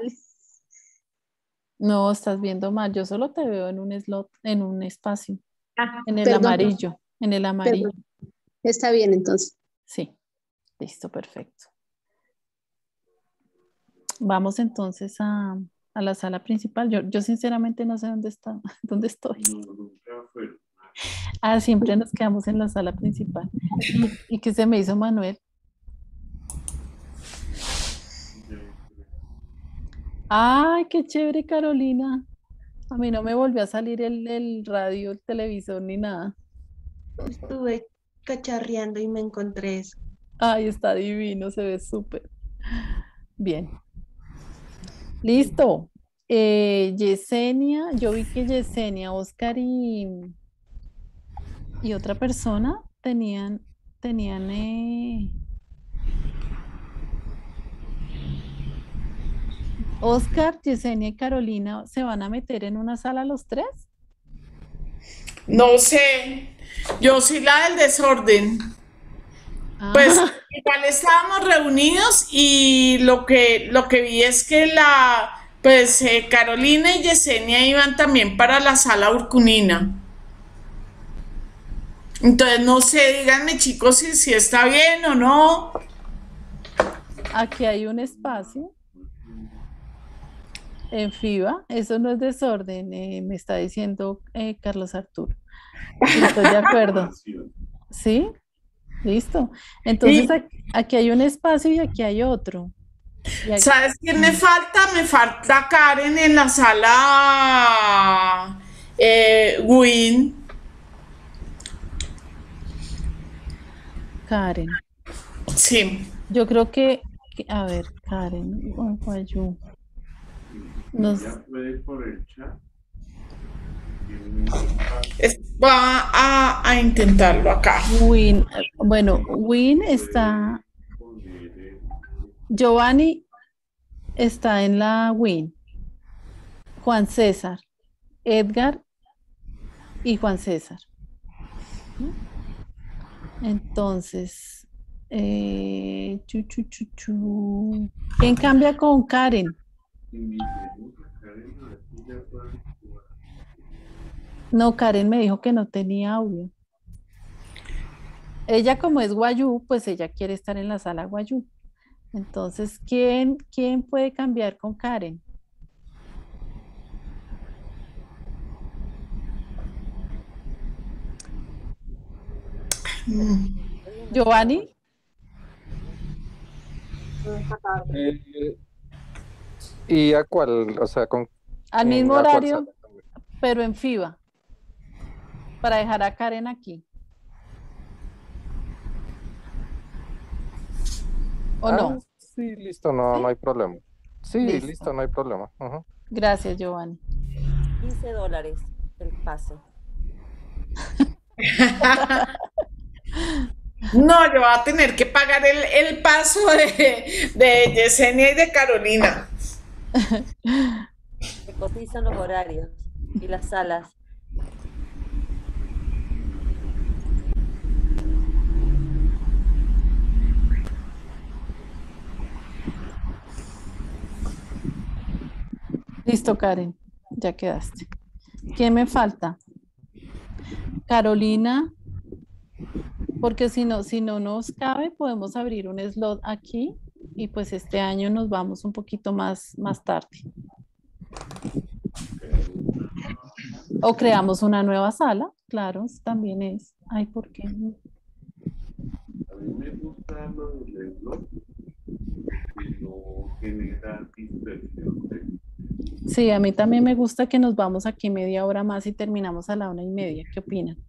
No, estás viendo mal. Yo solo te veo en un slot, en un espacio, Ah, en el perdón, amarillo, en el amarillo. perdón. Está bien entonces. Sí, listo, perfecto. Vamos entonces a, a la sala principal. Yo, yo sinceramente no sé dónde está, dónde estoy. Ah, siempre nos quedamos en la sala principal. ¿Y, y qué se me hizo, Manuel? Ay, qué chévere, Carolina. A mí no me volvió a salir el, el radio, el televisor ni nada. Estuve cacharreando y me encontré eso. Ay, está divino, se ve súper. Bien. Listo. Eh, Yesenia, yo vi que Yesenia, Oscar y, y otra persona tenían, tenían eh, Oscar, Yesenia y Carolina, ¿se van a meter en una sala los tres? No sé, yo soy la del desorden. Ah. Pues igual estábamos reunidos y lo que, lo que vi es que la, pues eh, Carolina y Yesenia iban también para la sala urcunina. Entonces no sé, díganme chicos si, si está bien o no. Aquí hay un espacio en FIBA, eso no es desorden, eh, me está diciendo eh, Carlos Arturo. Estoy de acuerdo. ¿Sí? Listo. Entonces Sí. aquí, aquí hay un espacio y aquí hay otro. Y aquí- ¿Sabes quién me falta? Me falta Karen en la sala eh, Win. Karen. Sí. Yo creo que, que- a ver, Karen, Guayú. Nos, Es- va a, a intentarlo acá. Win, bueno, Win está, Giovanni está en la Win, Juan César, Edgar y Juan César. Entonces, eh, chu, chu, chu, chu. ¿Quién cambia con Karen? No, Karen me dijo que no tenía audio. Ella como es Guayú, pues ella quiere estar en la sala Guayú. Entonces, ¿quién, quién puede cambiar con Karen? Giovanni, Eh, ¿Y a cuál? O sea, con al en mismo a cuál horario, sala? pero en FIBA, para dejar a Karen aquí. ¿O Ah, no? sí, listo, no, no hay problema. Sí, Listo. listo, no hay problema. Ujú. Gracias, Giovanni. quince dólares el pase. No, yo voy a tener que pagar el, el paso de, de Yesenia y de Carolina. Se cotizan los horarios y las salas. Listo, Karen, ya quedaste. ¿Quién me falta? Carolina, porque si no, si no nos cabe, podemos abrir un slot aquí y pues este año nos vamos un poquito más, más tarde. O creamos una nueva sala, claro, eso también es. Ay, ¿por qué? A mí me gusta lo del blog, que no genera dispersión. Sí, a mí también me gusta que nos vamos aquí media hora más y terminamos a la una y media. ¿Qué opinan?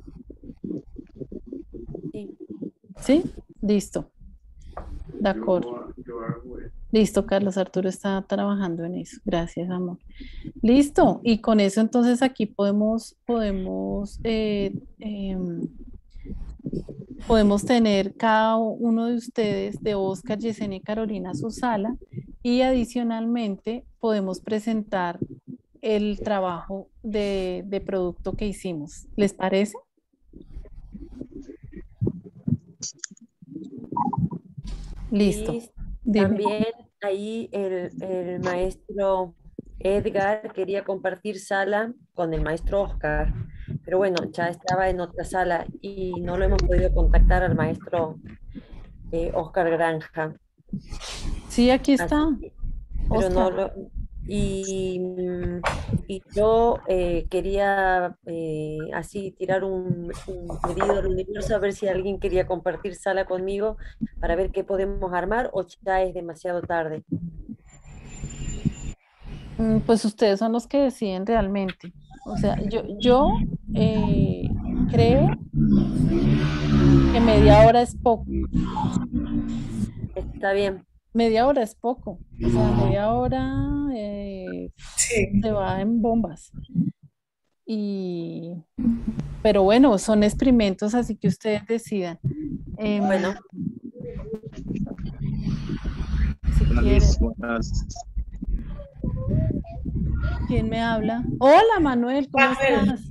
Sí. ¿Sí? Listo. De acuerdo. Listo, Carlos Arturo está trabajando en eso. Gracias, amor. Listo. Y con eso entonces aquí podemos, podemos, eh, em, podemos tener cada uno de ustedes, de Oscar, Yesenia y Carolina, su sala. Y adicionalmente podemos presentar el trabajo de, de producto que hicimos. ¿Les parece? Listo. Y Dime. también ahí el, el maestro Edgar quería compartir sala con el maestro Oscar, pero bueno, ya estaba en otra sala y no lo hemos podido contactar al maestro eh, Oscar Granja. Sí, aquí está. Así que- pero no Oscar. lo, Y, y yo eh, quería eh, así tirar un, un pedido al universo a ver si alguien quería compartir sala conmigo para ver qué podemos armar o ya es demasiado tarde. Mm, Pues ustedes son los que deciden realmente. O sea, yo, yo eh, creo que media hora es poco. Está bien. Media hora es poco. O sea, media hora eh, se va en bombas. Y, pero bueno, son experimentos, así que ustedes decidan. Em, Bueno. Si Buenas, quieren. Liz, buenas. ¿Quién me habla? Hola, Manuel, ¿cómo Manuel. estás?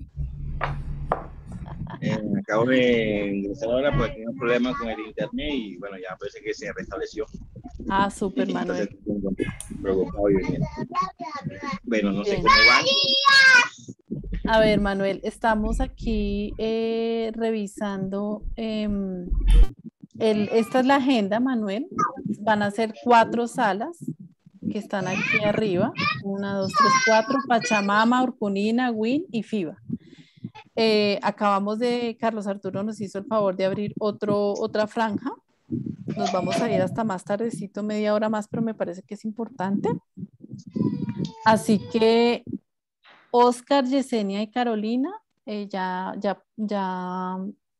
Eh, acabo de ingresar ahora porque tenía un problema con el internet y bueno, ya parece que se restableció. Ah, súper, Manuel. Entonces, tengo preocupado y bien. Bueno, no sé Bien. cómo van. A ver, Manuel, estamos aquí eh, revisando. em, el, esta es la agenda, Manuel. Van a ser cuatro salas que están aquí arriba. Una, dos, tres, cuatro. Pachamama, Urcunina, Win y FIBA. Eh, acabamos de, Carlos Arturo nos hizo el favor de abrir otro, otra franja. Nos vamos a ir hasta más tardecito, media hora más, pero me parece que es importante. Así que Oscar, Yesenia y Carolina eh, ya, ya, ya,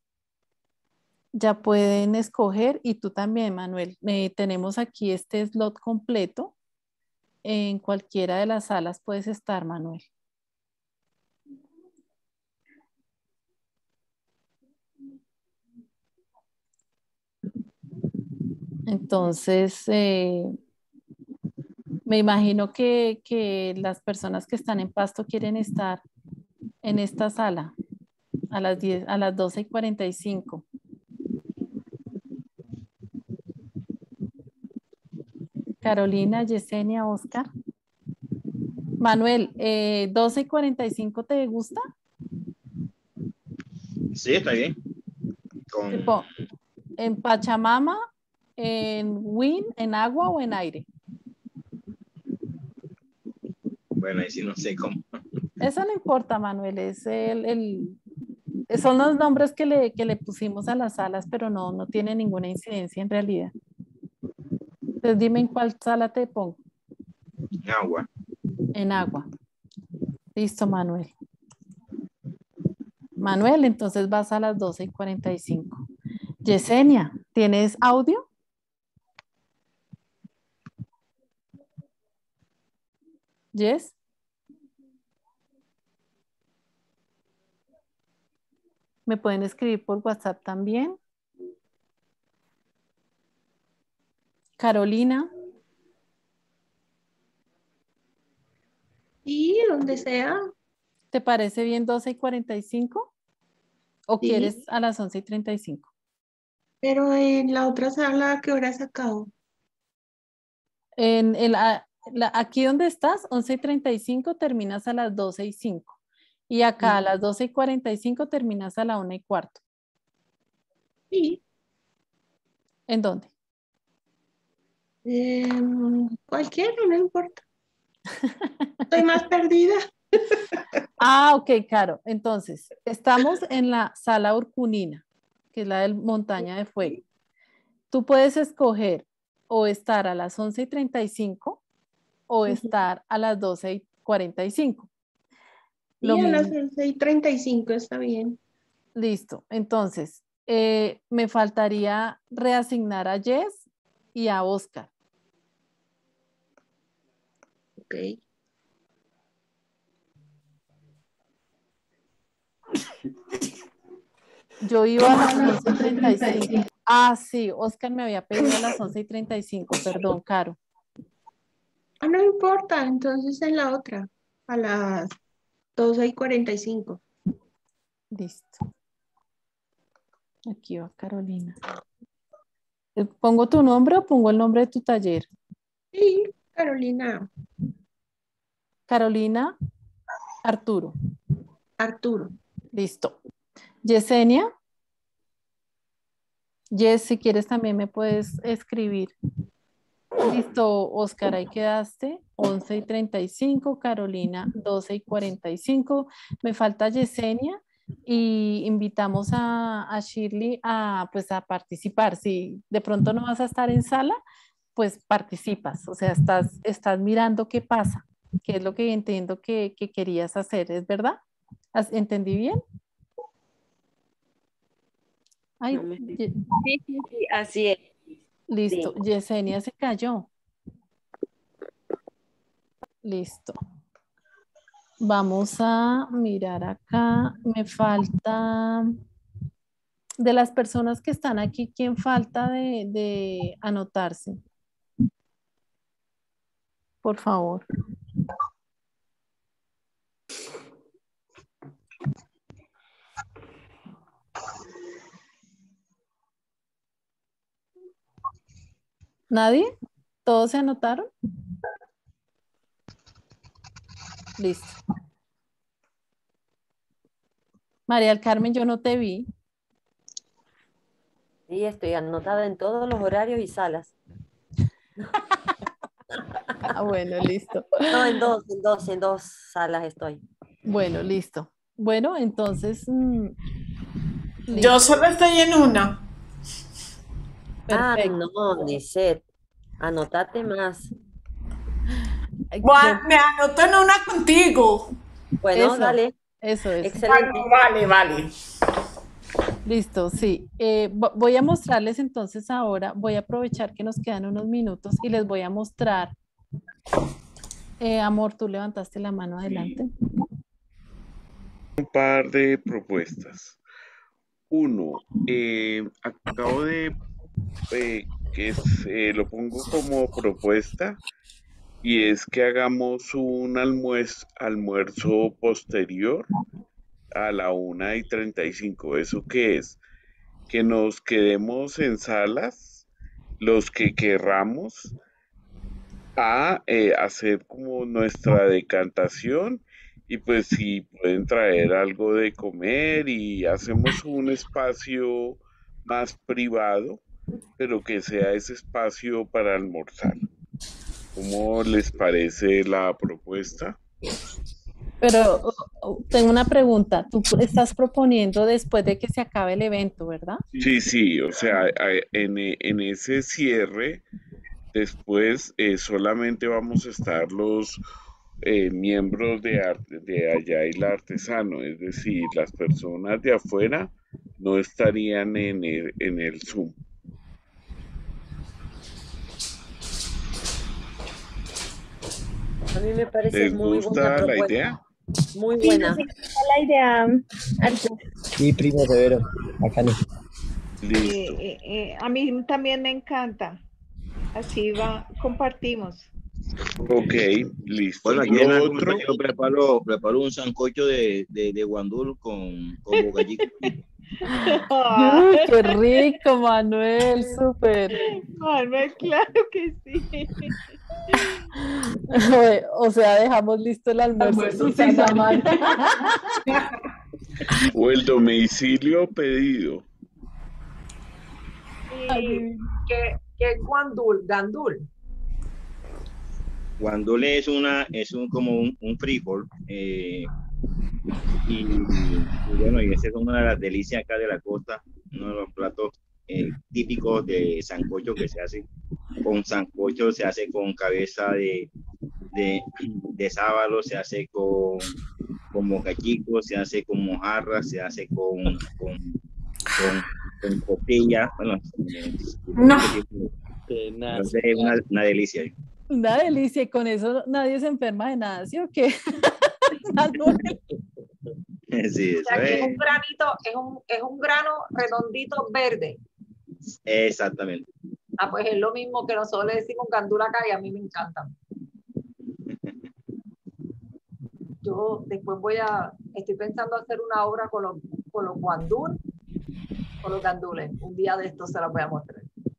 ya pueden escoger, y tú también, Manuel. Eh, tenemos aquí este slot completo. En cualquiera de las salas puedes estar, Manuel. Entonces, eh, me imagino que, que las personas que están en Pasto quieren estar en esta sala a las diez, a las doce y cuarenta y cinco. Carolina, Yesenia, Oscar. Manuel, eh, doce y cuarenta y cinco, ¿te gusta? Sí, está bien. Con... Tipo, ¿en Pachamama, en Win, en agua o en aire? Bueno, ahí sí no sé cómo. Eso no importa, Manuel, es el, el, son los nombres que le, que le pusimos a las salas, pero no, no tiene ninguna incidencia en realidad. Entonces dime en cuál sala te pongo. Agua. En agua. Listo, Manuel. Manuel, entonces vas a las doce y cuarenta y cinco. Yesenia, ¿tienes audio? Yes. ¿Me pueden escribir por WhatsApp también? Carolina. Y donde sea. ¿Te parece bien doce y cuarenta y cinco? ¿O Sí. quieres a las once y treinta y cinco? Pero en la otra sala, ¿a qué hora has sacado? En el, la, aquí donde estás, once y treinta y cinco, terminas a las doce y cinco. Y acá a las doce y cuarenta y cinco terminas a la una y cuarto. Sí. ¿En dónde? Eh, cualquiera, no importa. Estoy más perdida. Ah, ok, Caro. Entonces, estamos en la sala Urcunina, que es la de Montaña de Fuego. Tú puedes escoger o estar a las once y treinta y cinco o estar a las doce y cuarenta y cinco. Y a las once y treinta y cinco está bien. Listo. Entonces, eh, me faltaría reasignar a Jess y a Oscar. Ok. Yo iba a las once y treinta y cinco. Ah, sí, Oscar me había pedido a las once y treinta y cinco, perdón, Caro. Ah, no importa, entonces en la otra, a las doce y cuarenta y cinco. Listo. Aquí va Carolina. ¿Pongo tu nombre o pongo el nombre de tu taller? Sí, Carolina. Carolina Arturo. Arturo. Listo. Yesenia. Yes, si quieres también me puedes escribir. Listo, Oscar, ahí quedaste. once y treinta y cinco, Carolina doce y cuarenta y cinco, me falta Yesenia y invitamos a, a Shirley a, pues, a participar. Si de pronto no vas a estar en sala, pues participas, o sea, estás, estás mirando qué pasa, qué es lo que entiendo que, que querías hacer, ¿es verdad? ¿Has- ¿Entendí bien? Ay, No me- Ye- Sí, sí, sí, así es. listo, Sí. Yesenia se cayó. Listo. Vamos a mirar acá. Me falta, de las personas que están aquí, ¿quién falta de, de anotarse? Por favor. ¿Nadie? ¿Todos se anotaron? Listo. María del Carmen, yo no te vi. Sí, estoy anotada en todos los horarios y salas. Ah, bueno, listo. No, en dos, en dos, en dos salas estoy. Bueno, listo. Bueno, entonces, mm, Yo listo. solo estoy en una. Ah, Perfecto. no, Lisette, anotate más. Ay, Gua- qué- Me anoto en una contigo. Bueno, Eso, dale, eso, eso. excelente. Vale, vale. Listo, sí. Eh, vo- voy a mostrarles entonces ahora, voy a aprovechar que nos quedan unos minutos y les voy a mostrar. Eh, amor, tú levantaste la mano adelante. Un par de propuestas. Uno, eh, acabo de, eh, que es, eh, lo pongo como propuesta, y es que hagamos un almuerzo, almuerzo posterior a la una y treinta y cinco. ¿Eso qué es? Que nos quedemos en salas, los que querramos, a eh, hacer como nuestra decantación, y pues si pueden traer algo de comer y hacemos un espacio más privado, pero que sea ese espacio para almorzar. ¿Cómo les parece la propuesta? Pero oh, oh, tengo una pregunta. Tú estás proponiendo después de que se acabe el evento, ¿verdad? Sí, sí, o sea, a- en, e- en ese cierre, después eh, solamente vamos a estar los eh, miembros de, arte, de allá y la artesano, es decir, las personas de afuera no estarían en el, en el Zoom. A mí me parece ¿Les muy buena gusta la propuesta, idea? muy Sí, buena. nos encanta la idea, Arturo. Sí, primo severo, bacano. Listo. Eh, eh, eh, a mí también me encanta. Así va, compartimos. Ok, listo. Bueno, aquí en Lo la otro, costa yo preparo, preparo un sancocho de, de, de guandul con, con bocadillo. Uy, qué rico, Manuel, súper. Manuel, claro que sí. O sea, dejamos listo el almuerzo. Almuerzo Sí, sin sí, llamar. o el domicilio pedido. ¿Y qué, qué es guandul? Gandul. Guandul es una, es un como un, un frijol, eh, y, y bueno, y esa es una de las delicias acá de la costa, uno de los platos eh, típicos de sancocho que se hace. Con sancocho se hace con cabeza de, de, de sábalo, se hace con, con mocachico, se hace con mojarra, se hace con, con, con, con costilla. Bueno, eh, No. entonces es una, una delicia. Una delicia, y con eso nadie se enferma de nada, ¿sí o qué? Manuel. Sí, O sea, eso que es es, un granito, es un, es un grano redondito verde. exactamente. Ah, pues es lo mismo que nosotros le decimos gandul acá y a mí me encantan. Yo después voy a, estoy pensando hacer una obra con los, con los guandul, con los gandules. Un día de esto se las voy a mostrar.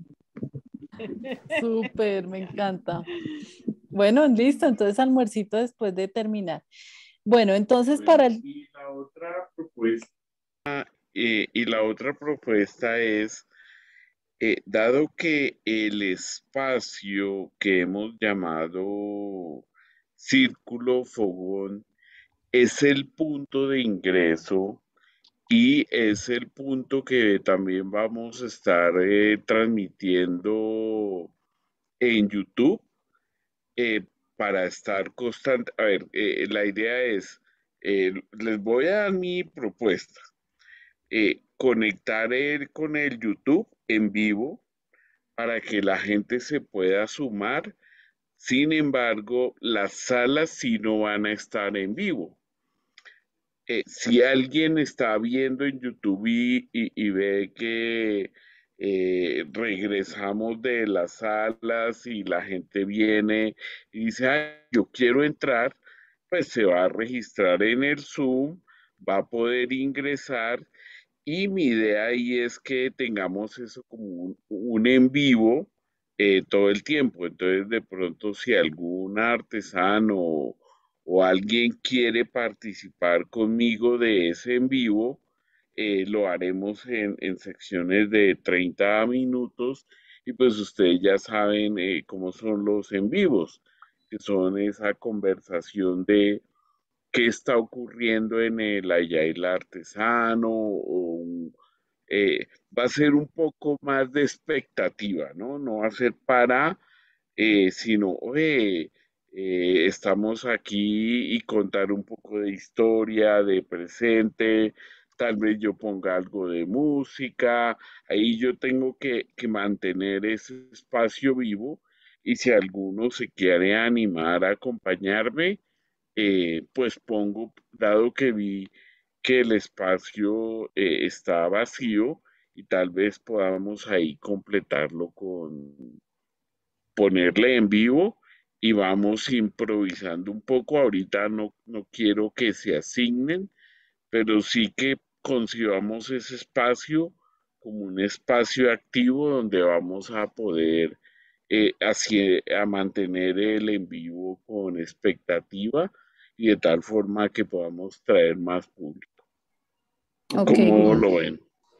Súper, me encanta. Bueno, listo, entonces almuercito después de terminar. Bueno, entonces para el... Y la otra propuesta, eh, y la otra propuesta es Eh, dado que el espacio que hemos llamado círculo fogón es el punto de ingreso y es el punto que también vamos a estar eh, transmitiendo en YouTube, eh, para estar constante. A ver, eh, la idea es, eh, les voy a dar mi propuesta, eh, conectar el- con el YouTube en vivo para que la gente se pueda sumar. Sin embargo, las salas sí no van a estar en vivo. Eh, si alguien está viendo en YouTube y, y- y ve que eh, regresamos de las salas y la gente viene y dice, "Ay, yo quiero entrar", pues se va a registrar en el Zoom, va a poder ingresar y mi idea ahí es que tengamos eso como un, un en vivo eh, todo el tiempo. Entonces, de pronto, si algún artesano o, o alguien quiere participar conmigo de ese en vivo, eh, lo haremos en, en secciones de treinta minutos y pues ustedes ya saben eh, cómo son los en vivos, que son esa conversación de qué está ocurriendo en el Ayail artesano, o eh, va a ser un poco más de expectativa, ¿no? No va a ser para, eh, sino, oye, eh, estamos aquí y contar un poco de historia, de presente, tal vez yo ponga algo de música, ahí yo tengo que, que mantener ese espacio vivo y si alguno se quiere animar a acompañarme, eh, pues pongo, dado que vi que el espacio eh, está vacío y tal vez podamos ahí completarlo con ponerle en vivo y vamos improvisando un poco. Ahorita no, no quiero que se asignen, pero sí que concibamos ese espacio como un espacio activo donde vamos a poder eh, así, a mantener el en vivo con expectativa y de tal forma que podamos traer más público. Ok. ¿Cómo lo ven?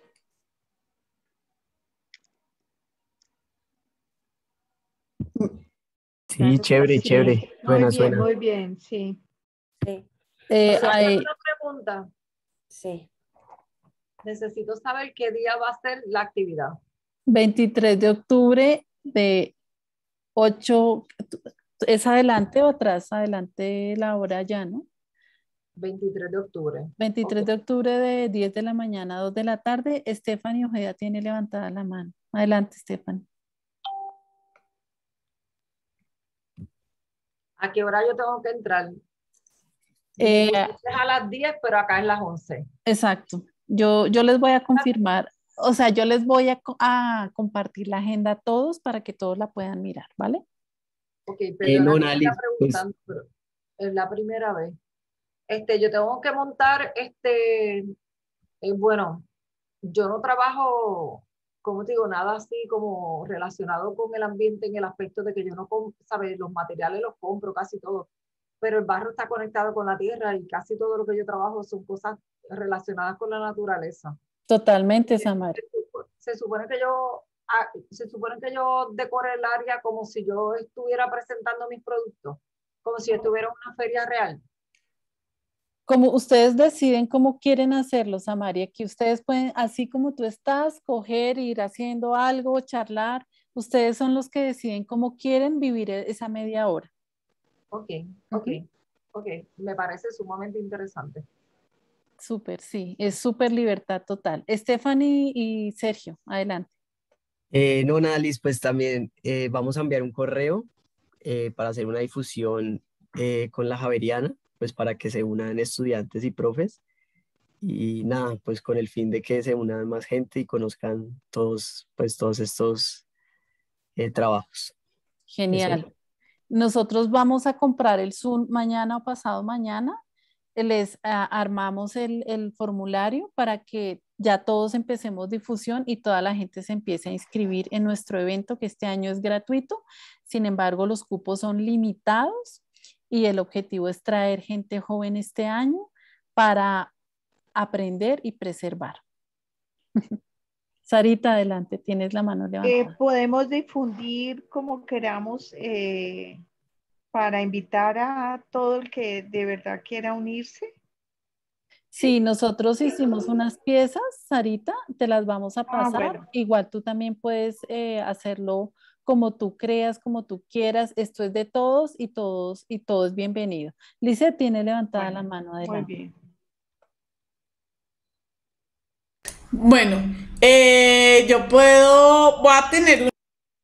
Sí, chévere, Sí, chévere. muy Suena, bien, suena. muy bien, sí. Sí. Eh, O sea, hay- una pregunta. Sí. Necesito saber qué día va a ser la actividad. veintitrés de octubre de ocho, ¿es adelante o atrás? Adelante la hora ya, ¿no? veintitrés de octubre. veintitrés de octubre de diez de la mañana a dos de la tarde. Stephanie Ojeda tiene levantada la mano. Adelante, Stephanie. ¿A qué hora yo tengo que entrar? Eh, Me pusiste a las diez, pero acá es las once. exacto. Yo, yo les voy a confirmar, o sea, yo les voy a, co- a compartir la agenda a todos para que todos la puedan mirar, ¿vale? Ok, Eh, perdona no, que te Nali, está pues, preguntando, pero es la primera vez. Este, yo tengo que montar, este, eh, bueno, yo no trabajo, como te digo, nada así como relacionado con el ambiente en el aspecto de que yo no, com- ¿sabes? Los materiales los compro casi todo, pero el barro está conectado con la tierra y casi todo lo que yo trabajo son cosas relacionadas con la naturaleza. Totalmente, Samar. Se supone que yo, ah, se supone que yo decore el área como si yo estuviera presentando mis productos, como si estuviera en una feria real. Como ustedes deciden cómo quieren hacerlo, Samari, aquí ustedes pueden, así como tú estás, coger, ir haciendo algo, charlar, ustedes son los que deciden cómo quieren vivir e- esa media hora. Ok, ok, ok, me parece sumamente interesante. Súper, sí, es súper libertad total. Stephanie y Sergio, adelante. eh, no, Nali, pues también eh, vamos a enviar un correo eh, para hacer una difusión eh, con la Javeriana, pues para que se unan estudiantes y profes. Y nada, pues con el fin de que se unan más gente y conozcan todos, pues todos estos eh, trabajos. Eso. Genial. Nosotros vamos a comprar el Zoom mañana o pasado mañana. Les ah, armamos el, el formulario para que ya todos empecemos difusión y toda la gente se empiece a inscribir en nuestro evento, que este año es gratuito. Sin embargo, los cupos son limitados y el objetivo es traer gente joven este año para aprender y preservar. Sarita, adelante, tienes la mano levantada. Eh, podemos difundir como queramos eh, para invitar a todo el que de verdad quiera unirse. Sí, nosotros hicimos unas piezas, Sarita, te las vamos a Ah, pasar. bueno. Igual tú también puedes eh, hacerlo como tú creas, como tú quieras. Esto es de todos y todos y todo es bienvenido. Lice tiene levantada la mano Muy adelante. bien. Bueno, eh, yo puedo, voy a tener un...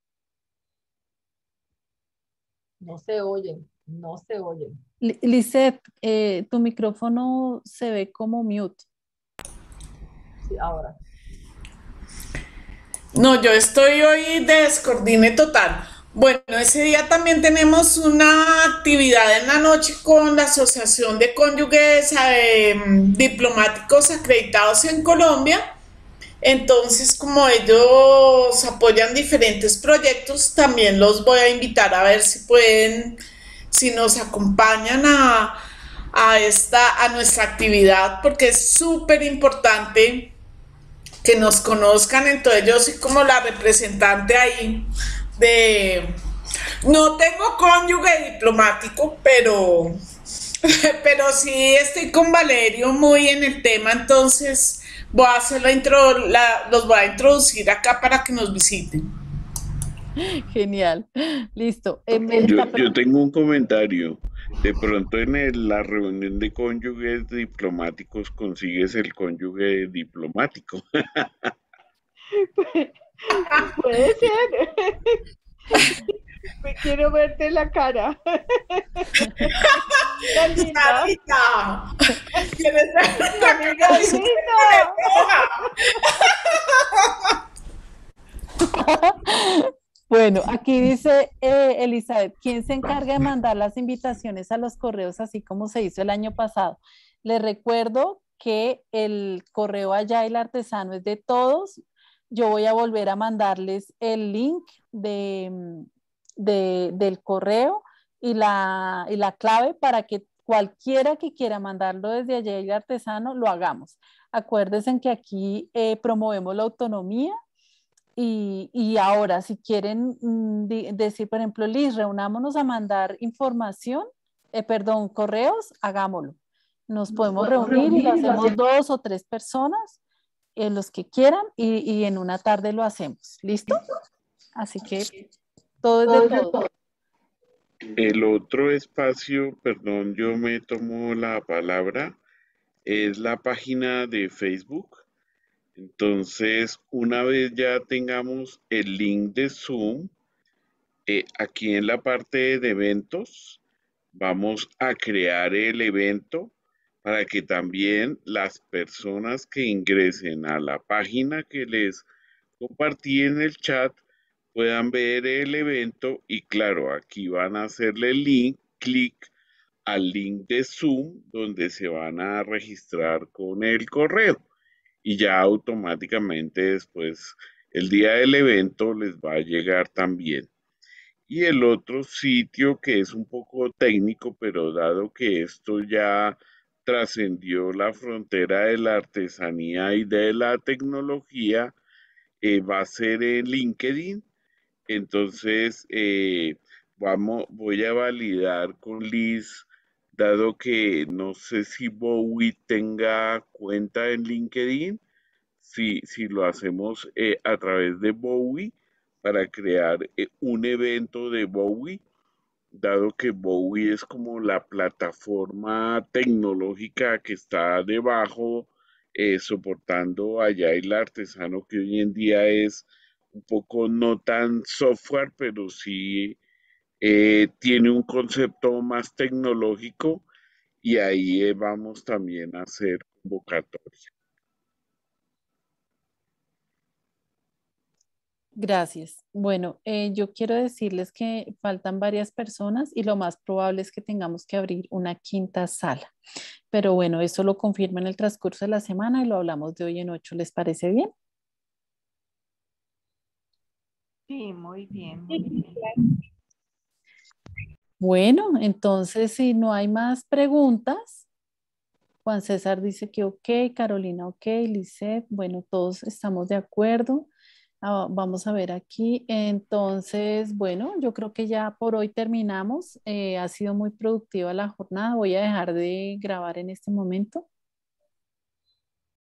No se oyen, no se oyen. Li- Lisette, eh, tu micrófono se ve como mute. Sí, ahora. No, yo estoy hoy de descoordine total. Bueno, ese día también tenemos una actividad en la noche con la Asociación de Cónyuges eh, Diplomáticos Acreditados en Colombia. Entonces, como ellos apoyan diferentes proyectos, también los voy a invitar a ver si pueden, si nos acompañan a, a esta, a nuestra actividad, porque es súper importante que nos conozcan. Entonces, yo soy como la representante ahí de, no tengo cónyuge diplomático, pero, pero sí estoy con Valerio muy en el tema, entonces voy a hacer la intro, la, los voy a introducir acá para que nos visiten. Genial. Listo. Eh, me Yo, está yo tengo un comentario. De pronto en el- la reunión de cónyuges diplomáticos consigues el cónyuge diplomático. Puede ser. Me quiero verte la cara. Tan linda. Sarita, ¿quieres ver Mi la amiga cara? linda. Bueno, aquí dice eh, Elizabeth, ¿quién se encarga de mandar las invitaciones a los correos así como se hizo el año pasado? Les recuerdo que el correo Agile Artesano es de todos. Yo voy a volver a mandarles el link de, de- del correo y la, y la clave para que cualquiera que quiera mandarlo desde Agile Artesano lo hagamos. Acuérdense que aquí eh, promovemos la autonomía. Y, y ahora, si quieren mm, di- decir, por ejemplo, Liz, reunámonos a mandar información, eh, perdón, correos, hagámoslo. Nos podemos reunir y lo hacemos dos o tres personas, eh, los que quieran, y, y en una tarde lo hacemos. ¿Listo? Así que todo es de todo. El otro espacio, perdón, yo me tomo la palabra, es la página de Facebook. Entonces, una vez ya tengamos el link de Zoom, eh, aquí en la parte de eventos, vamos a crear el evento para que también las personas que ingresen a la página que les compartí en el chat puedan ver el evento y claro, aquí van a hacerle el link, clic al link de Zoom donde se van a registrar con el correo y ya automáticamente después el día del evento les va a llegar también. Y el otro sitio que es un poco técnico, pero dado que esto ya trascendió la frontera de la artesanía y de la tecnología, eh, va a ser en LinkedIn. Entonces, eh, vamos, voy a validar con Liz, dado que no sé si Bowie tenga cuenta en LinkedIn, si, si lo hacemos eh, a través de Bowie para crear eh, un evento de Bowie, dado que Bowie es como la plataforma tecnológica que está debajo, eh, soportando allá el artesano que hoy en día es un poco no tan software, pero sí eh, tiene un concepto más tecnológico y ahí eh, vamos también a hacer convocatoria. Gracias. Bueno, eh, yo quiero decirles que faltan varias personas y lo más probable es que tengamos que abrir una quinta sala. Pero bueno, eso lo confirmo en el transcurso de la semana y lo hablamos de hoy en ocho. ¿Les parece bien? Sí, muy bien, muy bien. Bueno, entonces si no hay más preguntas, Juan César dice que ok, Carolina ok, Lisette, bueno, todos estamos de acuerdo. Ah, vamos a ver aquí. Entonces, bueno, yo creo que ya por hoy terminamos. Eh, ha sido muy productiva la jornada. Voy a dejar de grabar en este momento.